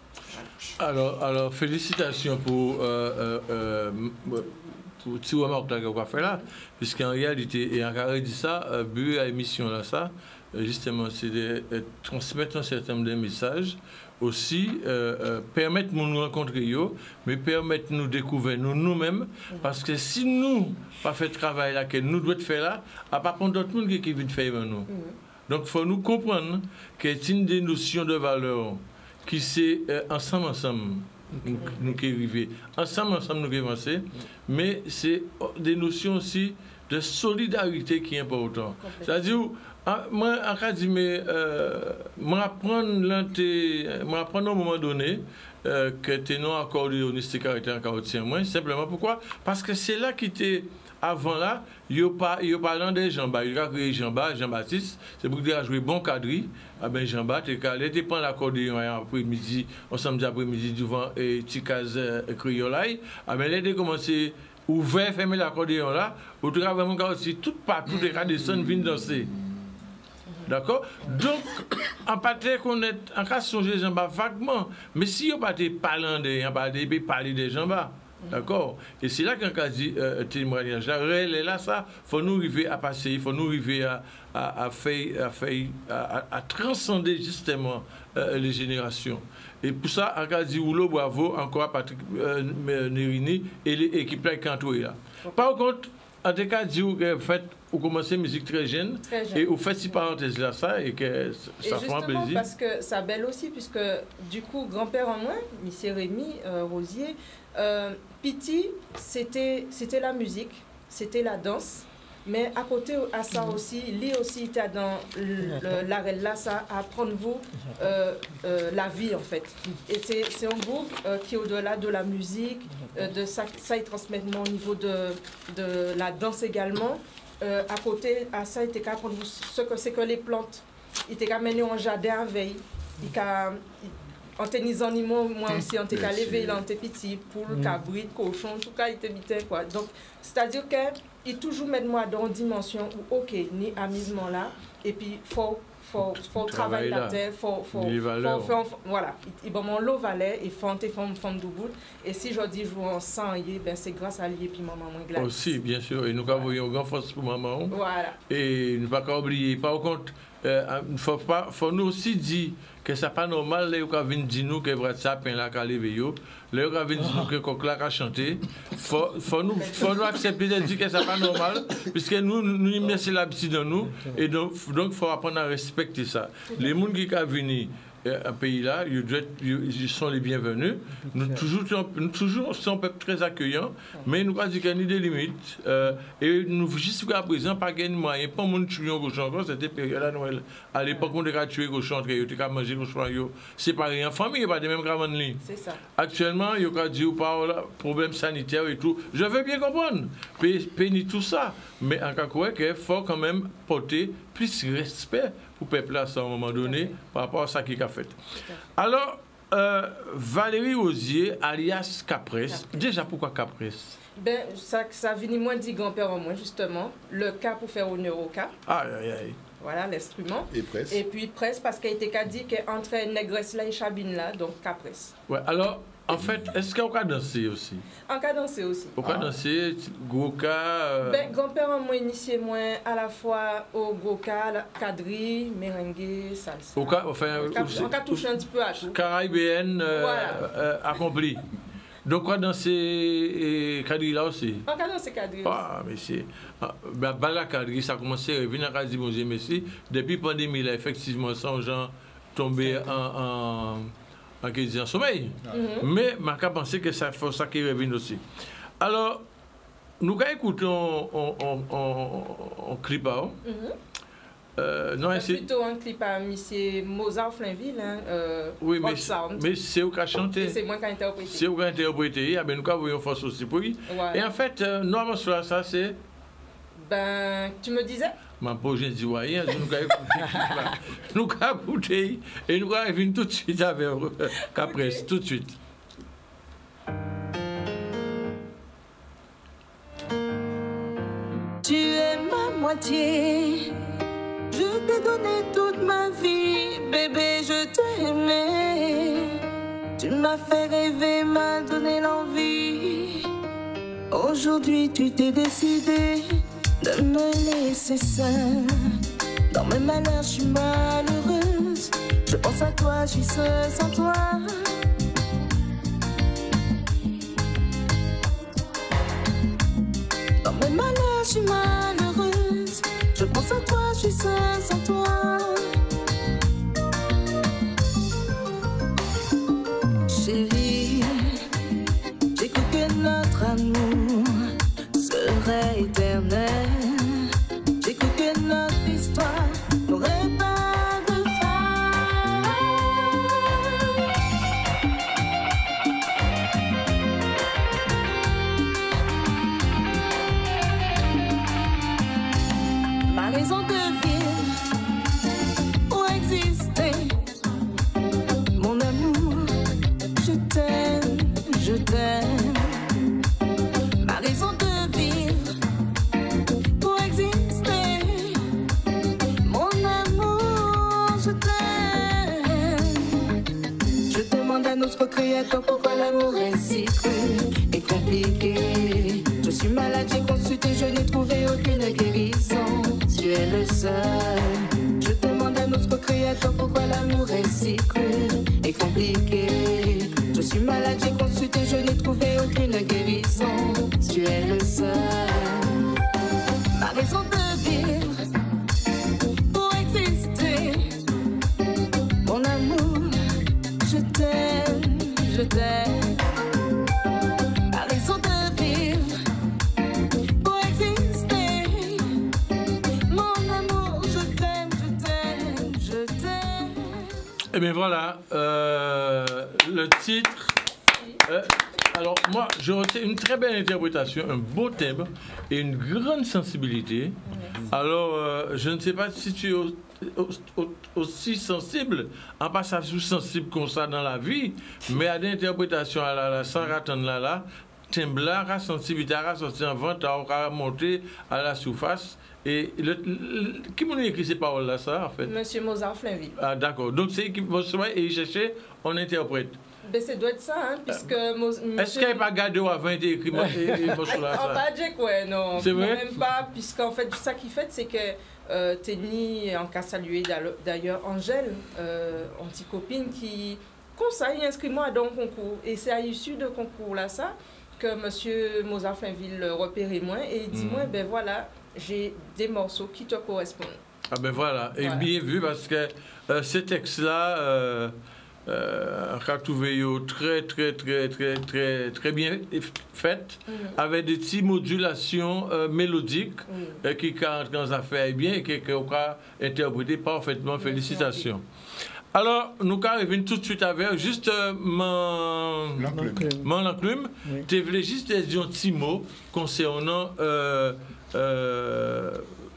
Alors alors félicitations pour euh, euh, euh, pour petit remarque qu'on a fait là, puisqu'en réalité et en carré dit ça, euh, but à l'émission là ça, euh, justement c'est de euh, transmettre un certain nombre de messages. Aussi euh, euh, permettre de nous rencontrer, yo, mais permettre de nous découvrir nous nous-mêmes, parce que si nous pas fait le travail là que nous devons faire là, à part contre d'autres monde qui viennent faire nous. Donc il faut nous comprendre que c'est une des notions de valeur qui c'est euh, ensemble ensemble nous, nous qui arrivons, ensemble ensemble nous qui avancer, mais c'est des notions aussi de solidarité qui est important. C'est-à-dire moi, en cas de mais moi apprendre moi apprendre à un moment donné euh, que tu non accordéoniste caractère carotien moi simplement pourquoi parce que c'est là qui était avant là yo pas yo parlant des Jean-Baptiste il a créé Jean-Baptiste Jean-Baptiste c'est pour dire jouer bon quadrille ah ben Jean-Baptiste il était prendre l'accordéon après-midi on samedi après-midi devant et Ticaz Créolaille ah ben il a commencé ouvert fermer l'accordéon là au travail vraiment aussi tout partout des cas de son viennent danser. D'accord? Donc, en partie qu'on est, en cas de songer les jambes vaguement, mais si on ne parle pas parler, on parle parler des jambes, d'accord? Et c'est là qu'en cas dit témoignage, là, ça, il faut nous arriver à passer, il faut nous arriver à, à, à, faire, à, faire, à, à transcender justement euh, les générations. Et pour ça, en cas dit Oulo, bravo encore à Patrick euh, Nerini et l'équipe là qui est entourée là. Par contre, en tout cas, dit que fait vous commencez musique très jeune, très jeune. Et vous faites si parenthèse là ça et que ça fait un plaisir. Parce que ça belle aussi puisque du coup grand-père en moi, monsieur Rémi euh, Rosier, euh, Piti c'était c'était la musique, c'était la danse, mais à côté à ça aussi, lui aussi était dans l'arrêt là ça apprendre vous euh, euh, la vie en fait. Et c'est c'est un groupe euh, qui au-delà de la musique, euh, de ça ça il transmet au niveau de de la danse également. Euh, à côté, à ça, il était qu'à prendre ce que c'est que les plantes. Il était qu'à mener en jardin à veille. Il qu'à en tennis animaux, moi aussi, on était qu'à lever, il était petit, poule, cabrit, cochon, en tout cas, il était bien quoi. Donc, c'est-à-dire qu'il toujours met moi dans une dimension où, ok, ni amusement là, et puis faut faut faut travailler la terre, faut faut faut voilà, il bon mon lot valait et fonte forme forme de bout et si je dis joue en sang ben c'est grâce à lui et puis maman moins glace. Aussi bien sûr et nous avons une grande force pour maman. Voilà. Et ne pas oublier par contre euh, faut pas faut nous aussi dire que c'est pas normal les qui viennent dire nous que vrai sapin là qu'a levé yo les qui viennent dire nous que coq là qu'a chanté faut faut nous faut nous accepter de dire que c'est pas normal puisque nous nous mettons l'habitude dans nous et donc donc faut apprendre à respecter ça les gens qui sont venus un pays là, ils sont les bienvenus. Nous toujours, nous toujours sommes un peuple très accueillant, mais nous avons dit qu'il y a des limites. Euh, et nous, jusqu'à présent, pas de moyens. Pas de tuer un cochon encore, c'était période à Noël. À l'époque, on a tué un cochon, on a mangé un cochon, séparé en famille, pas de même gravement. C'est ça. Actuellement, il y a dit par problème sanitaire et tout. Je veux bien comprendre, pénir tout ça. Mais en cas de il faut quand même porter plus de respect pour le peuple à un moment donné par rapport à ça qu'il a fait. Alors, euh, Valérie Rosier, alias Capresse. Déjà, pourquoi Capresse? Ben, ça, ça vient moins dit grand-père en moi, justement. Le cas pour faire honneur au cas. Aïe, aïe, aïe. Voilà, l'instrument. Et presse. Et puis presse, parce qu'il a été dit qu'entre Négresse là et Chabine là, donc Capresse. Ouais, alors, en fait, est-ce qu'on peut danser aussi? On peut danser aussi. On peut danser, gros cas. Euh... Ben, grand-père en moi initié moi à la fois au gros cas, quadrille, merengue, salsa. Au cas, enfin, on peut toucher un petit peu à tout. Caribéenne euh, voilà. euh, accomplie. Donc, on peut danser quadrille là aussi? On peut danser quadrille ah, mais c'est. Ben, la quadrille, ça a commencé à revenir à dire, bon Dieu, merci. Depuis la pandémie, là, effectivement, sans gens tomber en. en en disant sommeil. Mm-hmm. Mais je pense que ça faut ça qui revient aussi. Alors, nous allons écouter un clip. Mm-hmm. euh, non, c'est plutôt un clip à M. Mozart Flainville. Hein, euh, oui, mais, mais c'est eux qui a chanté. C'est moi qui ai interprété. C'est eux qui a interprété. Ah, ben, nous avons une force aussi pour lui. Ouais. Et en fait, euh, nous avons ça, ça c'est. Ben, tu me disais? Ma pauvre, je dis rien, nous allons écouter. Nous allons écouter et nous allons venir tout de suite avec Capresse, okay. Tout de suite. moitié. Je t'ai donné toute ma vie, bébé, je t'aimais. Tu m'as fait rêver, m'as donné l'envie. Aujourd'hui, tu t'es décidé de me laisser seule. Dans mes malheurs, je suis malheureuse. Je pense à toi, je suis seule sans toi. Dans mes malheurs, je suis malheureuse. Je pense à toi, je suis seule sans toi. Chérie, j'ai cru que notre amour serait éternel. J'ai cru que notre histoire n'aurait pas de fin. Ma raison de vivre pour exister, mon amour, je t'aime, je t'aime. Ma raison de vivre pour exister, mon amour, je t'aime. Je demande à notre créateur pourquoi l'amour est si cruel et compliqué. Je suis malade, j'ai consulté, je n'ai trouvé aucune guérison. Tu es le seul. Je demande à notre créateur pourquoi l'amour est si cruel et compliqué. Je suis malade, j'ai consulté, je n'ai trouvé aucune guérison. Tu es le seul. Ma raison de vivre pour exister, mon amour, je t'aime, je t'aime. Ma raison de vivre pour exister, mon amour, je t'aime, je t'aime, je t'aime. Eh bien voilà, euh, le titre. Euh, alors moi, je retiens une très belle interprétation, un beau thème et une grande sensibilité. Alors, euh, je ne sais pas si tu es au, au, au, aussi sensible, en passant sous sensible comme ça dans la vie, mais à l'interprétation à la, la sans attendre là là, thème là, la sensibilité a sorti en vente, a monté à la surface. Et le, le, qui m'a écrit ces paroles là, ça en fait? Monsieur Mozart Flainville. Ah d'accord. Donc c'est qui va et il cherchait, on interprète. Ben, ça doit être ça, hein, puisque... Euh, Est-ce qu'il n'y a pas gardé ou avant été écrit moi en bas de ouais, non. C'est vrai? Même pas, puisqu'en fait, ça qui fait, c'est que euh, Tenny, en cas salué d'ailleurs Angèle, euh, anti-copine, qui conseille, inscris-moi dans le concours. Et c'est à l'issue de concours là, ça, que monsieur Mozart Flainville repérait moi et dit, moi, mm. ben voilà, j'ai des morceaux qui te correspondent. Ah ben voilà, et voilà. Bien vu, parce que euh, ces textes-là... Euh, Euh, très très très très très très bien faite, mm-hmm. avec des petites modulations euh, mélodiques mm. euh, qui quand dans affaires bien et qui ont interprété parfaitement. Félicitations. Merci. Alors nous arrivons tout de suite avec juste euh, mon mon enclume. Oui. Tu voulais juste dire un petit mot concernant euh, euh,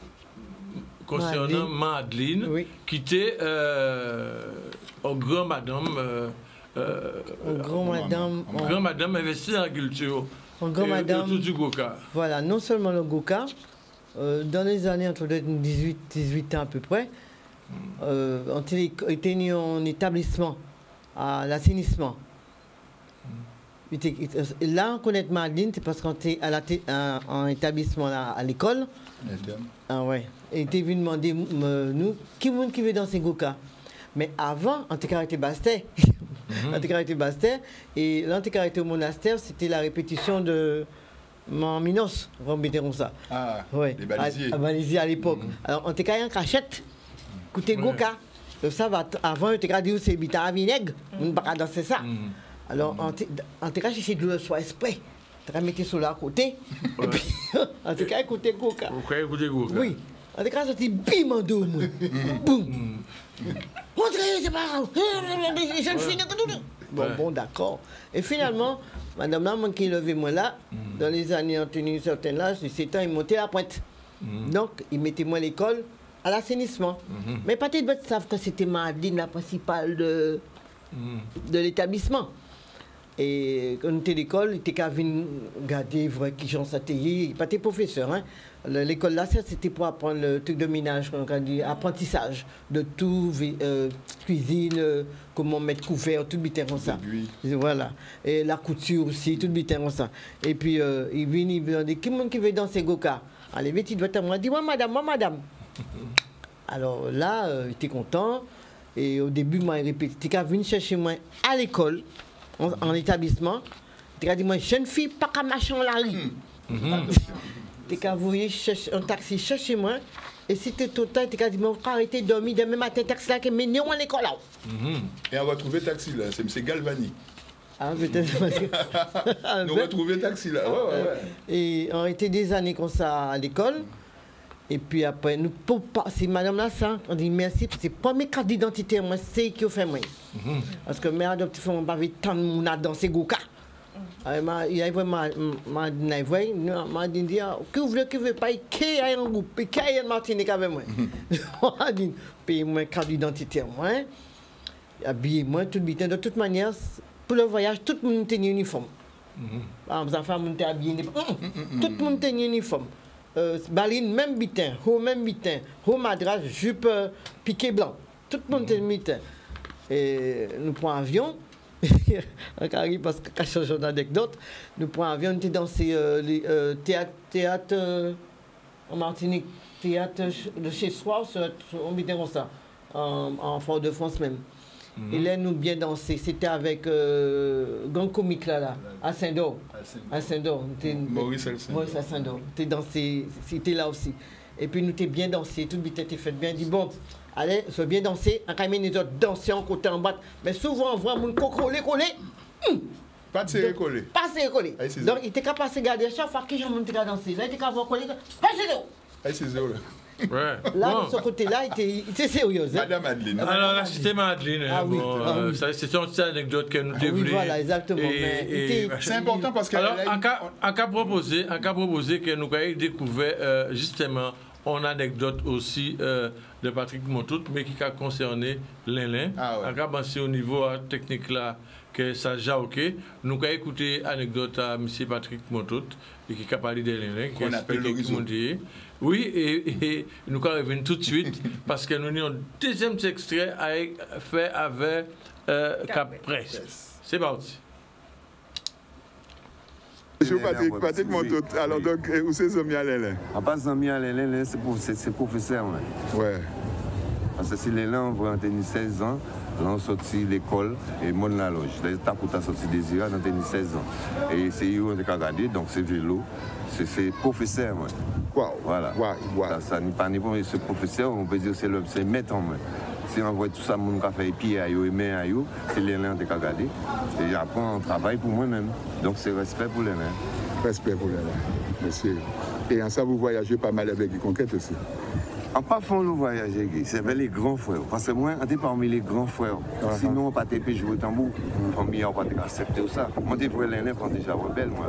concernant Madeleine, Madeleine oui. qui était euh, au grand madame, euh, euh, au grand madame, au grand madame investie dans la culture. Au grand et, madame, et tout du Goka. Voilà, non seulement le Goka, euh, dans les années entre dix-huit, dix-huit ans à peu près, euh, on était en établissement à l'assainissement. Mm. Là, on connaît Madeleine, c'est parce qu'on était à la en établissement là, à l'école. Ah ouais. Et il était venu demander euh, nous qui veut qui veut danser Goka. Mais avant, anticarité Bastet, mm-hmm. anticarité Bastet, et l'anticarité au monastère, c'était la répétition de mon Minos, on va mettre comme ça. Ah, ouais. les balisiers. À, à balisier à l'époque. Mm-hmm. Alors, anticarité en cachette, écoutez Goka. Ouais. Ça va, avant, anticarité dit c'est bita à vinaigre, on ne peut pas danser ça. Mm-hmm. Alors, anticarité c'est de le soit esprit. Tu vas mettre sur là à côté, ouais. Et puis, anticarité écoutez Goka. Écoutez Goka. Oui. Anticarité c'est bim en deux, boum. Rentrez, c'est pas grave. Je finis tout. Bon, bon, d'accord. Et finalement, madame là, qui levait moi là, mm. dans les années en tenu certain âge, de sept ans, il montait la pointe. Mm. Donc, il mettait moi à l'école à l'assainissement. Mm-hmm. Mais peut-être que savent que c'était Madeleine, la principale de, mm. de l'établissement. Et quand on était à l'école, il était qu'à venir regarder voir qui j'en s'atelier. Pas tes professeurs. Hein. L'école là, c'était pour apprendre le truc de ménage, on dit, apprentissage de tout, euh, cuisine, euh, comment mettre couvert, tout le comme ça. Voilà. Et la couture aussi, tout le comme ça. Et puis, euh, il vient, il vient, qui est-ce qui veut danser Goka? Allez, vite, il doit t'avoir dit, moi, madame, moi, madame. Alors là, euh, il était content. Et au début, moi, il répétait, il est venu chercher moi à l'école, en, en établissement. Il a dit, moi, jeune fille, pas qu'à marcher en la rue. Tu as voulu un taxi chercher moi. Et si tu es total, tu as dit, on va arrêter de dormir demain matin, taxi là, qui m'a mis à l'école là. Et on va trouver taxi là, c'est M. Galvani. Ah, peut-être. On va trouver taxi là. Ouais, ouais, ouais. Et on a été des années comme ça à l'école. Et puis après, nous, pour passer, madame là, ça, on dit merci, c'est pas mes cartes d'identité, moi, c'est qui fait moi. Parce que mes adoptifs, on va tant de monde à danser Goka. Il y a vraiment, m'a dit, que vous voulez que vous pas, qui a un groupe, qui a un Martinique avec moi. On dit, payez-moi carte d'identité, moi, habillez-moi, tout bien. De toute manière, pour le voyage, tout le monde était uniforme. Par exemple, les femmes étaient habillées, tout le monde était uniforme. Baline, même bitin, haut même bitin, haut madras, jupe piqué blanc. Tout le monde était bitin. Et nous prenons avion. Parce que quand je change d'anecdote, nous prenons avion, on était dans ces euh, théâtres théâtre, euh, en Martinique, théâtre de chez soi, on était comme ça, en, en Fort-de-France même. Mm -hmm. Et là, nous bien dansé. C'était avec euh, Gang Comique là, là, à Saint-Dor. À Saint-Dor. Maurice Elsen. Maurice à Saint-Dor. T'es dansé, c'était là aussi. Et puis nous t'es bien dansé, tout bien été fait bien. Dit bon, allez, sois bien dansé, en caméra nous autres danser en côté en bas. Mais souvent on voit mon cocolé collé. Pas de serré collé. Pas serré collé. Donc il était capable de garder chaque fois que j'ai monté à danser. Là il était capable de coller. Hey c'est zéro. Hey c'est zéro là. Ouais. Là, bon. de ce côté-là, il était sérieux. Hein? Madame Adeline. Alors là, c'était Madeleine. Ah, hein, oui. bon, ah, euh, oui. C'est une petite anecdote que nous ah, oui, voilà, exactement. C'est important parce que. Alors, en cas, en cas proposé, en cas proposé que nous avons découvert euh, justement une anecdote aussi euh, de Patrick Montout, mais qui a concerné l'Inlin. Ah, ouais. En cas, c'est au niveau euh, technique là que ça a ok. Nous avons écouté l'anecdote à M. Patrick Montout et qui a parlé de l'Inlin, qui a expliqué comment dire. Oui, et, et nous allons revenir tout de suite parce que nous avons un deuxième extrait à faire avec euh, Cap Presse. C'est parti. Monsieur Patrick, Patrick Montout, alors donc, où c'est Zami Alélin? À part Zami Alélin, c'est professeur. Ouais. Parce que si l'Alélin, on va tenir seize ans, là on sorti l'école et mon la loge. Les tapous ont sorti des Iran, on a tenu seize ans. Et c'est eux on a regardé, donc c'est vélo. C'est professeur, moi. Wow. Voilà. Wow. Wow. Ça, ça n'est pas ni bon, ce professeur, on peut dire que c'est le c'est maître en moi. Si on voit tout ça, mon café et pieds à eux et mains à eux, c'est l'Alélin qui a regardé. Et j'apprends un travail pour moi-même. Donc c'est respect pour l'Alélin. Respect pour l'Alélin, monsieur. Et en ça, vous voyagez pas mal avec les conquêtes aussi? En pas fond le voyage, c'est avec les grands frères. Parce que moi, on est parmi les grands frères. Uh -huh. Sinon, on n'a pas pu jouer tambour. Famille, on n'a pas accepté ça. Moi, je vois l'année quand déjà rebelle, moi.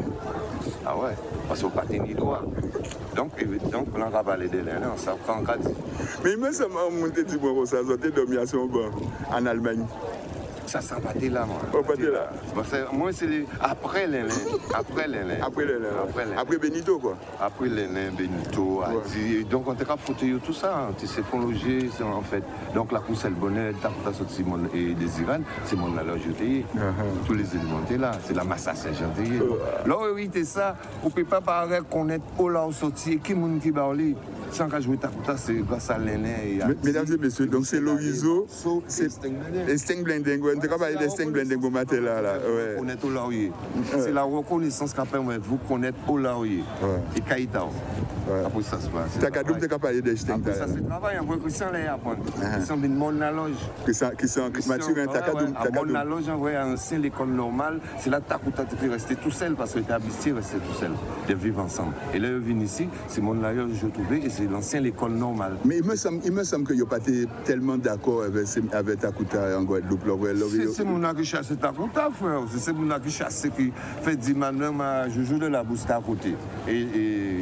Ah ouais, parce qu'on n'a pas tenu droit. Donc, donc on n'a pas parlé de l'année, on s'en prend en cas. Mais il me semble que tu m'as ça, ça dormi en Allemagne. Ça, ça va être là, moi. Oh, pas là. Parce que moi, c'est après l'année. Après l'année. Après l'année. Après Benito, quoi. Après l'année, Benito. Ouais. Donc, on t'a foutu tout ça. C'est font loger, en fait. Donc, la course, le bonnet, t'as sorti et des Iran, c'est mon allage jeté. Tous les éléments étaient là. C'est la massage jeté. Là, oui, c'est ça. On ne peut pas parler qu'on est au là au sorti. Qui est-ce qui va aller? Sans qu'à jouer ta c'est grâce à l'année. Mesdames et messieurs, donc c'est l'horizon. C'est Sting Blending. On ne peut pas parler de Sting Blending pour mater là. Vous connaissez au laurier. C'est la reconnaissance qu'a permis vous connaître au laurier. Et Kaïtao. Après ça se passe. Tu as qu'à double parler de Sting. Ça c'est travail. Après Christian l'a apprendre. Christian vient de mon allonge. Christian Mathieu, tu as qu'à double. Mon allonge, en vrai, ancien l'école normale, c'est là que tu peux rester tout seul parce que tu es habitué à rester tout seul. De vivre ensemble. Et là, je viens ici, c'est mon allonge que je trouvais. C'est l'ancienne école normale. Mais il me semble, il me semble que vous n'avez pas été tellement d'accord avec, avec Takuta en Guadeloupe. C'est mon qui chasse Takuta, frère. C'est mon qui chasse qui fait dire maintenant, je joue de la bourse à côté. Et, et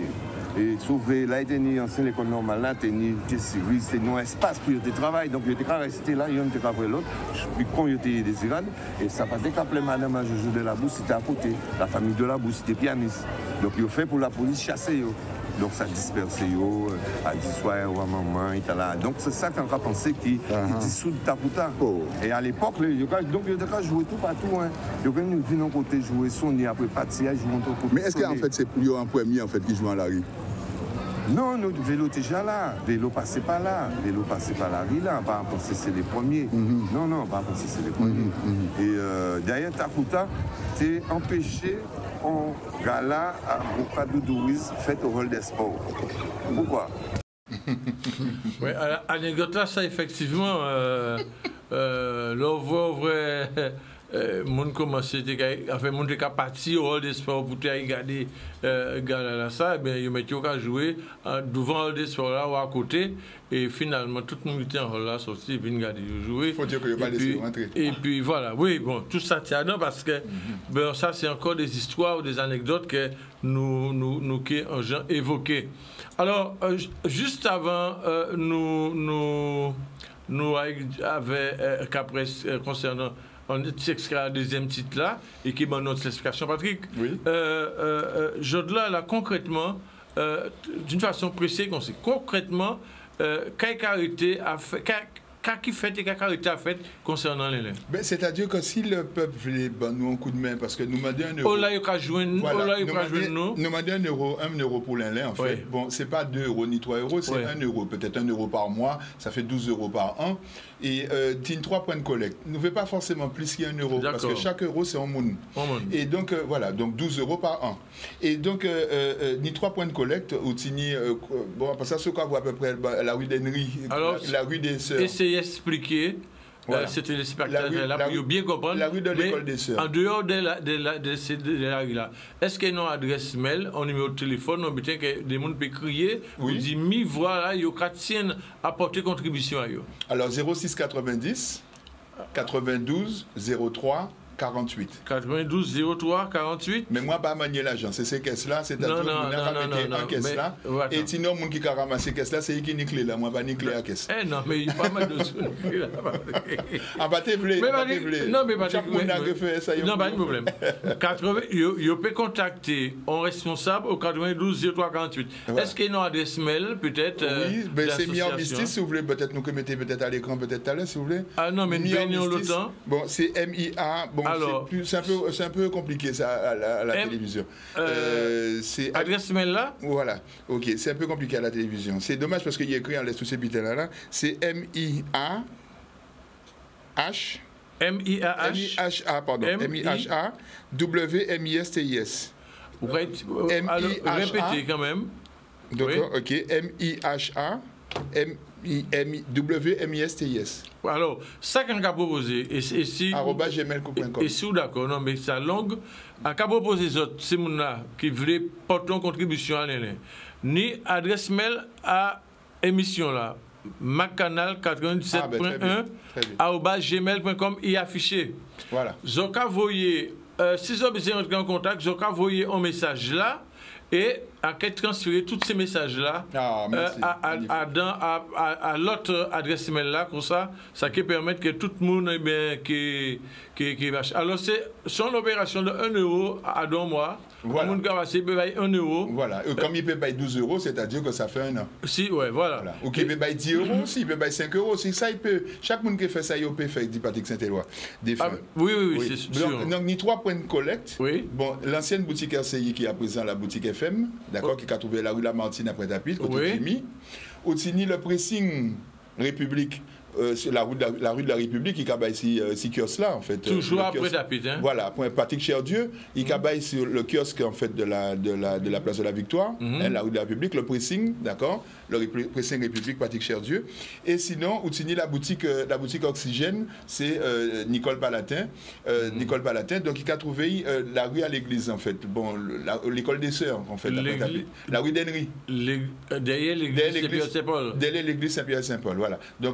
Et sauver, là, il y a une l'école normale, là, il y a un espace pour le travail. Donc, il y a resté là, il y a un après l'autre. Puis, quand il y a des Irans, et ça pas décapler madame à Jojo de la Bousse, c'était à côté. La famille de la Bousse, c'était pianiste. Donc, il a fait pour la police chasser. Yo. Donc, ça disperse, yo, à dix soirs, à maman, il était là. Donc, c'est ça qu'on a pensé qui uh-huh. dissout Taputa. Oh. Et à l'époque, il y a joué tout partout. Hein. Il y a venu d'un côté jouer son, et après partir, jouer de côté. Mais est-ce qu'en fait, c'est un premier en fait, qui joue en la rue? Non, le vélo était déjà là. Le vélo passait pas là. Le vélo passait pas la rue là. On va penser c'est les premiers. Mm-hmm. Non, non, on va penser c'est les premiers. Mm-hmm. Et euh, derrière Taputa, c'est empêché en gala à Bukadou-Douiz fait au rôle des sports. Pourquoi? Oui, anecdote là, ça effectivement, euh, euh, l'on voit vrai. Euh, moun commence à faire mon cas parti au hall des sports pour regarder euh, là ça, ben ils mettent au cas jouer devant hall des sports là ou à côté et finalement tout le monde était en hall là sorti vient regarder jouer. Faut dire que pas laissé rentrer. Et puis voilà, oui bon tout ça tient non parce que mm-hmm. ben ça c'est encore des histoires ou des anecdotes que nous nous nous qui ont évoquées. Alors euh, juste avant euh, nous nous nous avait euh, qu'après euh, concernant on extrait le deuxième titre là, et qui m'a notre explication, Patrick. Oui. Euh, euh, Jodla, là, concrètement, euh, d'une façon précise, on sait, concrètement, euh, quelle carité a fait, qui fait et quelle carité a fait concernant les lèvres? Ben, c'est-à-dire que si le peuple voulait ben, nous un coup de main, parce que nous demandons un euro. Oh là, il a joué nous. Voilà, nous demandons un euro, un euro pour l'un, en fait. Oui. Bon, c'est pas deux euros ni trois euros, c'est oui. un euro. Peut-être un euro par mois, ça fait douze euros par an. Et euh, trois points de collecte. Nous ne veut pas forcément plus qu'un euro, parce que chaque euro, c'est en moun. Et donc, euh, voilà, donc douze euros par an. Et donc, euh, euh, ni trois points de collecte, ou ni, euh, bon, parce que ça, ce qu'on voit à peu près, la rue d'Henry, la, la rue des Sœurs. Essayez d'expliquer. Voilà. Euh, C'était les spectateurs là pour bien comprendre. La rue de l'école des Sœurs. En dehors de la, de la, de ces, de la rue là, est-ce qu'il y a une adresse mail, un numéro de téléphone, on peut que des gens peuvent crier, oui. Ou dire, mi voilà, il y a quatre apporter contribution à eux. Alors zéro six quatre-vingt-dix, quatre-vingt-douze, zéro trois, quarante-huit. quatre-vingt-douze, zéro trois, quarante-huit. Mais moi, pas manier l'argent. C'est ces caisses-là, c'est-à-dire que nous avons mis en caisse-là. Et sinon, les gens qui ont ramassé caisse-là, c'est eux qui niquent là. Moi, pas niquer la caisse. Eh non, mais il y a pas mal de choses. Ah, bah, t'es vlé. Non, mais pas chaque monde a fait ça. Non, pas de problème. Vous pouvez contacter un responsable au quatre-vingt-douze, zéro trois, quarante-huit. Est-ce qu'il y a une adresse mail, peut-être? Oui, c'est mis en mystique, si vous voulez. Peut-être nous mettez peut-être à l'écran, peut-être tout à l'heure, si vous voulez. Ah non, mais nous gagnons le temps. Bon, c'est M I A. C'est un, peu, un peu compliqué ça à la, à la M, télévision. Euh, euh, adresse mail là? Voilà, ok, c'est un peu compliqué à la télévision. C'est dommage parce qu'il y a écrit en laisse tous ces bits là. là. C'est M I A H. M I A H. M I H A, pardon. M I H A W M I S T I S. Vous répétez quand même. D'accord, ok. M I H A M W M I S T I S. Alors, ça qu'on a proposé, et, et si. arobase gmail point com. Et, et si vous d'accord, non, mais ça longue, à qu'a proposé les autres, c'est mon là qui voulait porter une contribution à l'année. Ni adresse mail à émission là, macanal quatre-vingt-dix-sept point un arobase gmail point com y affiché. Voilà. Zoka voyez, euh, si vous avez besoin d'entrer en contact, Zoka voyez un message là. Et à transférer tous ces messages-là ah, euh, à, à, à, à, à, à l'autre adresse email là, comme ça, ça qui permet que tout le monde eh bien, qui, qui, qui marche. Alors, c'est son opération de un euro à deux mois. Voilà. Le monde qui peut payer un euro. Voilà. Et comme il peut payer douze euros, c'est-à-dire que ça fait un an. Si, ouais, voilà. voilà. Ou qu'il peut payer dix euros aussi, il peut payer cinq euros aussi. Ça, il peut. Chaque monde qui fait ça, il peut faire, dit Patrick Saint-Éloi. Ah, oui, oui, oui, oui. c'est sûr. Donc, donc, ni trois points de collecte. Oui. Bon, l'ancienne boutique R C I qui est à présent la boutique F M, d'accord, oh. qui a trouvé la rue Lamartine après Tapit, côté oui. Kimi. Aussi, ni le pressing République. Euh, sur la rue, de la, la rue de la République, il y a ici euh, ces kiosques-là, en fait. Toujours après Tapit, hein? Voilà, pour Patrick Cherdieu, il y a mm. sur le kiosque, en fait, de la, de la, de la place de la Victoire, mm-hmm. hein, la rue de la République, le pressing, d'accord, le pressing République, Patrick Cherdieu. Et sinon, Outini, la boutique, euh, la boutique Oxygène, c'est euh, Nicole Palatin. Euh, mm. Nicole Palatin, donc il a trouvé euh, la rue à l'église, en fait. Bon, l'école des Sœurs, en fait. La rue d'Henry. Derrière l'église Saint-Pierre-Saint-Paul. Derrière l'église Saint-Pierre-Saint-Paul, voilà. Donc la boutique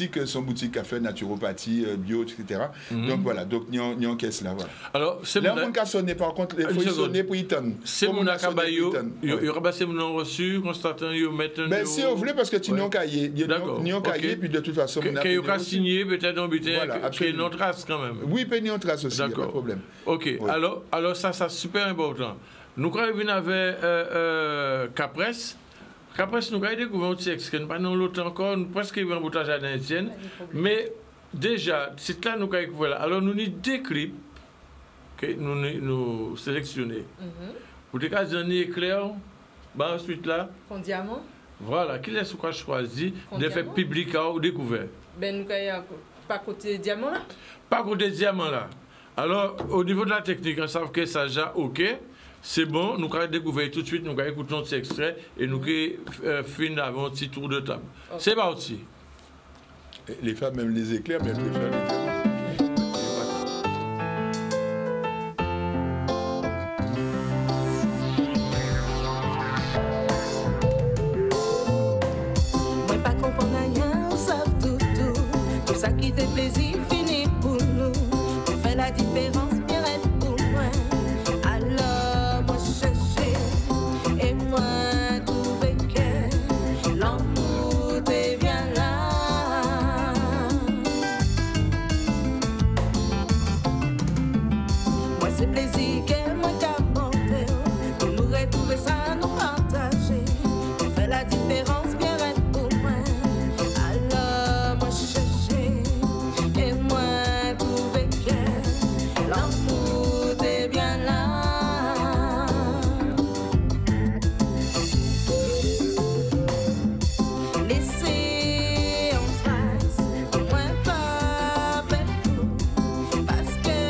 boutique, son boutique café, naturopathie, bio, et cetera. Mm-hmm. Donc voilà, donc il y a une caisse là. Voilà. Alors, c'est là, on a sonné, par contre, il faut y sonner pour y tonner. C'est mon akabayo, il y aura passé mon reçu, constatant, il y a maintenant. Ben, si vous voulez, parce que tu n'as qu'à y aller. D'accord. Il y a qu'à y aller, puis de toute façon, on a. Qu'il y a signé, peut-être, on butin, qu'il y ait une trace quand même. Oui, puis il y a une trace aussi, il n'y a pas de problème. Ok, alors, alors ça, c'est super important. Nous, quand on avait Capres, Capres, nous avons découvert un texte, nous pas l'autre encore, nous presque un boutage à l'Indienne, mais déjà, c'est là nous avons découvert. Alors, nous avons deux clips que nous nous sélectionnés. Pour des cas d'un éclair, bah, ensuite là. Con diamant. Voilà, qui est-ce qu'on a choisi de faire public ou découvert? Ben, nous avons pas côté diamant là? Pas côté diamant là. Alors, au niveau de la technique, on sait que ça déjà OK. C'est bon, nous avons découvert tout de suite, nous avons écouté notre extrait et nous avons euh, fini avant un petit tour de table. Okay. C'est parti. Les femmes, même les éclairs, même les femmes. Moi, pas comprendre rien, on savent tout, tout. Tout ça qui te plaisir, fini pour nous. On fait la différence, bien être pour moi. C'est plaisir qu'elle m'a monté, pour nous retrouver ça, nous partager. On fait la différence, bien être pour moi. Alors moi chercher, et moi trouver que l'amour est bien là. Laissez en trace, moi pas bête vous, parce que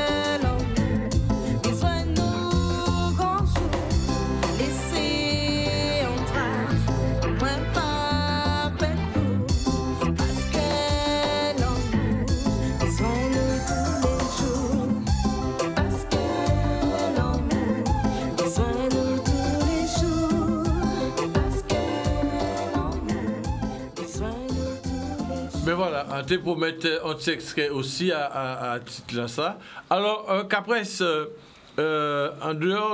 mais voilà, on te promet un texte aussi à, à, à titre là ça. Alors, euh, qu'après, euh, en dehors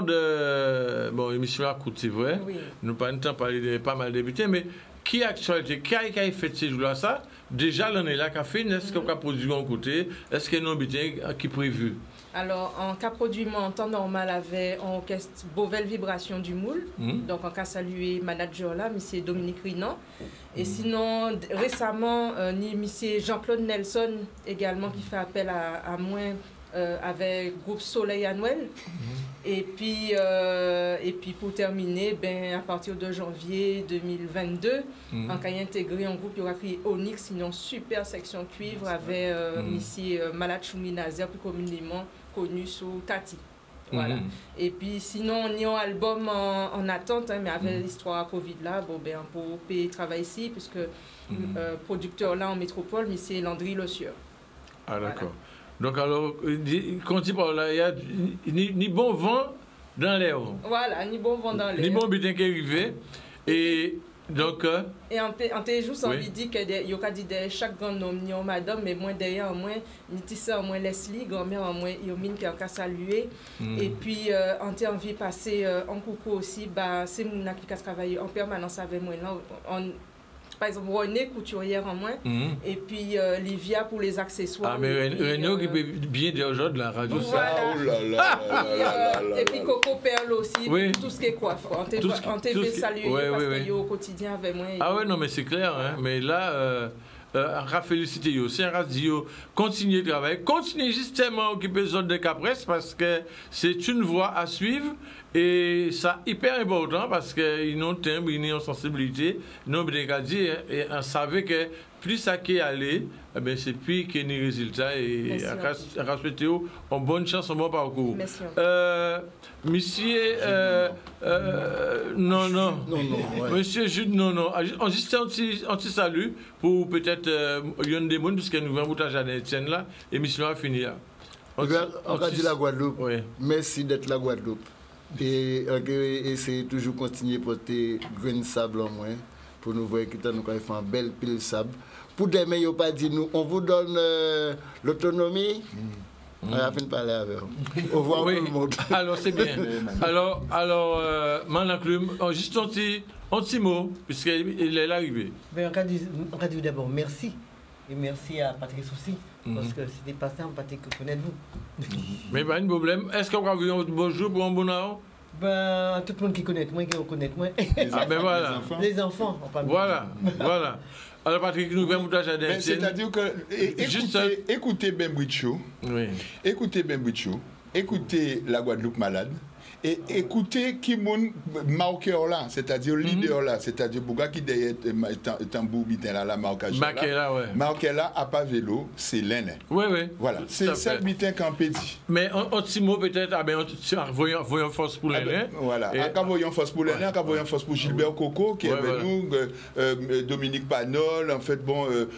de. Bon, l'émission à coûte, c'est vrai. Oui. Nous pas de temps parler de pas mal débuté, mais qui actualité, qui a, qui a fait ces jours-là ça? Déjà, l'année là, qu'a fait, est-ce qu'on a produit un côté? Est-ce qu'il y a un habitant qui est prévu? Alors, en cas produit en temps normal, avec un orchestre Beauvelle Vibration du Moule. Mm. Donc, en cas saluer manager là, M. Dominique Rinan. Et mm. sinon, récemment, euh, M. Jean-Claude Nelson également qui fait appel à, à moi euh, avec le groupe Soleil Annuel. Mm. Et, puis, euh, et puis, pour terminer, ben, à partir de janvier deux mille vingt-deux, mm. en cas intégré un groupe, il y aura créé Onyx, une super section cuivre avec euh, mm. M. Malachoumi Nazer, plus communément connu sous Tati. Voilà. Mm. Et puis sinon, on y a un album en, en attente, hein, mais avec mm. l'histoire Covid là, bon, ben, pour payer travail ici, puisque mm. euh, producteur là en métropole, mais c'est Landry Le Sieur. Ah, d'accord. Voilà. Donc, alors, quand tu parles là, il y a ni, ni bon vent dans l'air. Voilà, ni bon vent dans l'air. Ni bon butin qui est arrivé. Et. Donc, euh, et en tes jours, ça veut dire qu'il y a derrière chaque grand homme, il y a madame, mais moi derrière, moi, il y a moins Leslie, grand-mère, moi, il y a mine qui a salué. Mm. Et puis, euh, en tes envie de passer euh, en coucou aussi, bah, c'est mon qui a travaillé en permanence avec moi. Là, on, par exemple, René, couturière en moins, mm. et puis euh, Livia pour les accessoires. Ah, mais René, euh, qui peut bien dire aujourd'hui de la radio, voilà. ça. Oh là là, ah, là, là, là, et puis Coco Perle aussi, oui. tout ce qui est coiffe. On t'a fait saluer ouais, parce ouais, qu'il y a au quotidien avec moi. Ah oui, non, mais c'est clair, hein, mais là, euh, euh, on va féliciter aussi, on va dire, continuez de travailler, continuez justement à occuper la zone de Capres parce que c'est une voie à suivre. Et ça hyper important parce qu'ils ont un timbre, ils ont une sensibilité, ils ont bien dit, et on savait que plus ça qui est allé, eh bien, c'est plus qu'il y a des résultats et on va souhaiter une bonne chance, un bon parcours. Merci. Euh, monsieur, euh, euh, non, non, non, non ouais. Monsieur Jude, non, non, on juste un petit, un petit salut pour peut-être euh, Yon Demon, puisque nous venons boutage à l'Etienne là, l'émission a fini là. On va dire la Guadeloupe, oui. Merci d'être la Guadeloupe. Et, et c'est toujours continuer à porter grain de sable en moins pour nous voir que nous avons fait un bel pile de sable pour demain, ils n'ont pas dit nous, on vous donne euh, l'autonomie. Mm. On a fini de parler avec vous. Au revoir oui. tout le monde. Alors, c'est bien. alors, alors euh, Manaclume, juste un petit, un petit mot, puisqu'il est arrivé. Ben, on va dire, on va dire d'abord merci. Et merci à Patrice aussi. Mm-hmm. Parce que c'était pas ça, Patrick, que connaître-vous. Mais pas de problème. Est-ce qu'on va vu un bonjour pour un bon an? Ben, tout le monde qui connaît moi, qui connaît moi. Ah, ben voilà. Les enfants. Les enfants on voilà, voilà. Alors, Patrick, nous venons montage à des c'est-à-dire que, écoutez, Juste... écoutez Ben Bouicho, oui. écoutez Ben Bouicho, écoutez La Guadeloupe Malade, et écoutez qui moun marqueur là, c'est-à-dire mm -hmm. leader là, c'est-à-dire Bouga qui derrière tambour bitin là, la marquage là. Là, ouais. Marqueur là, à pas vélo, c'est l'aine. Oui, oui. Voilà, c'est ça bitin qu'en pédit. Mais un petit mot peut-être, ah ben, voyons, voyons force pour l'aine. Ah ben, voilà, et... à voyons force pour l'aine, à voyons force pour Gilbert Coco, qui est avec voilà. nous, euh, euh, Dominique Panol, en fait, bon, euh,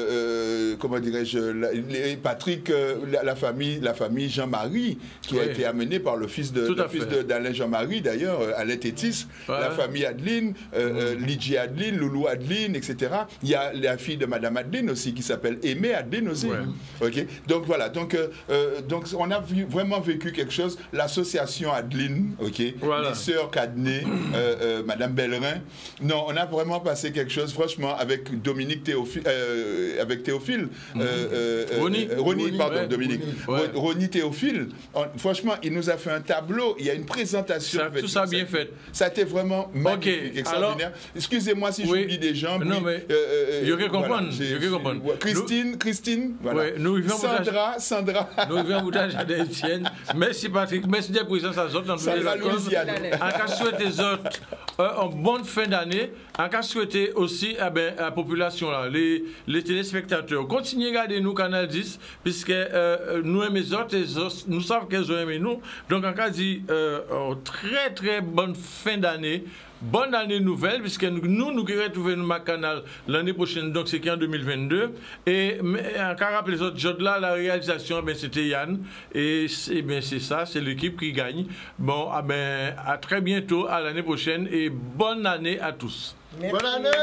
euh, comment dirais-je, Patrick, euh, la, la famille, la famille Jean-Marie, qui oui. a été amenée par le fils de. Tout le à fils fait. d'Alain Jean-Marie, d'ailleurs, Alain Tétis, voilà. la famille Adeline, euh, mmh. Lidji Adeline, Loulou Adeline, et cetera. Il y a la fille de Madame Adeline aussi, qui s'appelle Aimée Adeline aussi. Ouais. Okay? Donc voilà, donc, euh, donc on a vu, vraiment vécu quelque chose. L'association Adeline, okay? Voilà. Les sœurs Cadney, euh, euh, Madame Bellerin. Non, on a vraiment passé quelque chose, franchement, avec Dominique Théophile, euh, avec Théophile. Mmh. Euh, euh, Ronnie. Euh, Ronnie, Ronnie, pardon, ouais. Dominique. Ouais. Ronnie Théophile. On, franchement, il nous a fait un tableau. Il y a une présentation. Ça, tout ça bien fait. Ça a été vraiment magnifique, okay. extraordinaire. Alors, excusez-moi si oui. j'oublie des gens. Non, puis, mais euh, je comprends. Voilà, je comprends. Christine, nous, Christine, voilà. Ouais, nous Sandra, Sandra. Nous vivons boutage à Etienne. Merci Patrick, merci de la présence à Zot dans tous les Louisiane. En cas souhaiter Zot euh, une bonne fin d'année. En cas souhaiter aussi eh ben, à la population, là, les, les téléspectateurs, continuez à regarder nous Canal dix, puisque euh, nous aimons Zot et Zot, nous savons qu'elles ont aimé nous. Donc en cas dit euh, oh, très très bonne fin d'année. Bonne année nouvelle, puisque nous, nous, nous qui retrouvons nous Canal l'année prochaine, donc c'est qui en deux mille vingt-deux. Et encore rappelez les autres jours là, la réalisation, ben, c'était Yann. Et ben, c'est ça, c'est l'équipe qui gagne. Bon, ah ben, à très bientôt, à l'année prochaine, et bonne année à tous. Merci. Bonne année!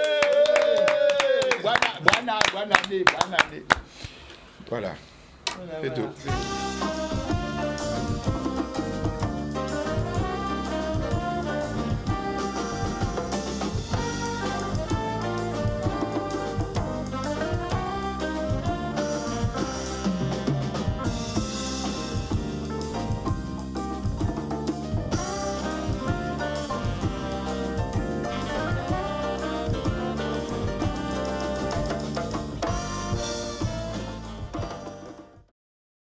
Yeah! Bonne, bonne, bonne année, bonne année. Voilà. Voilà, c'est voilà. tout.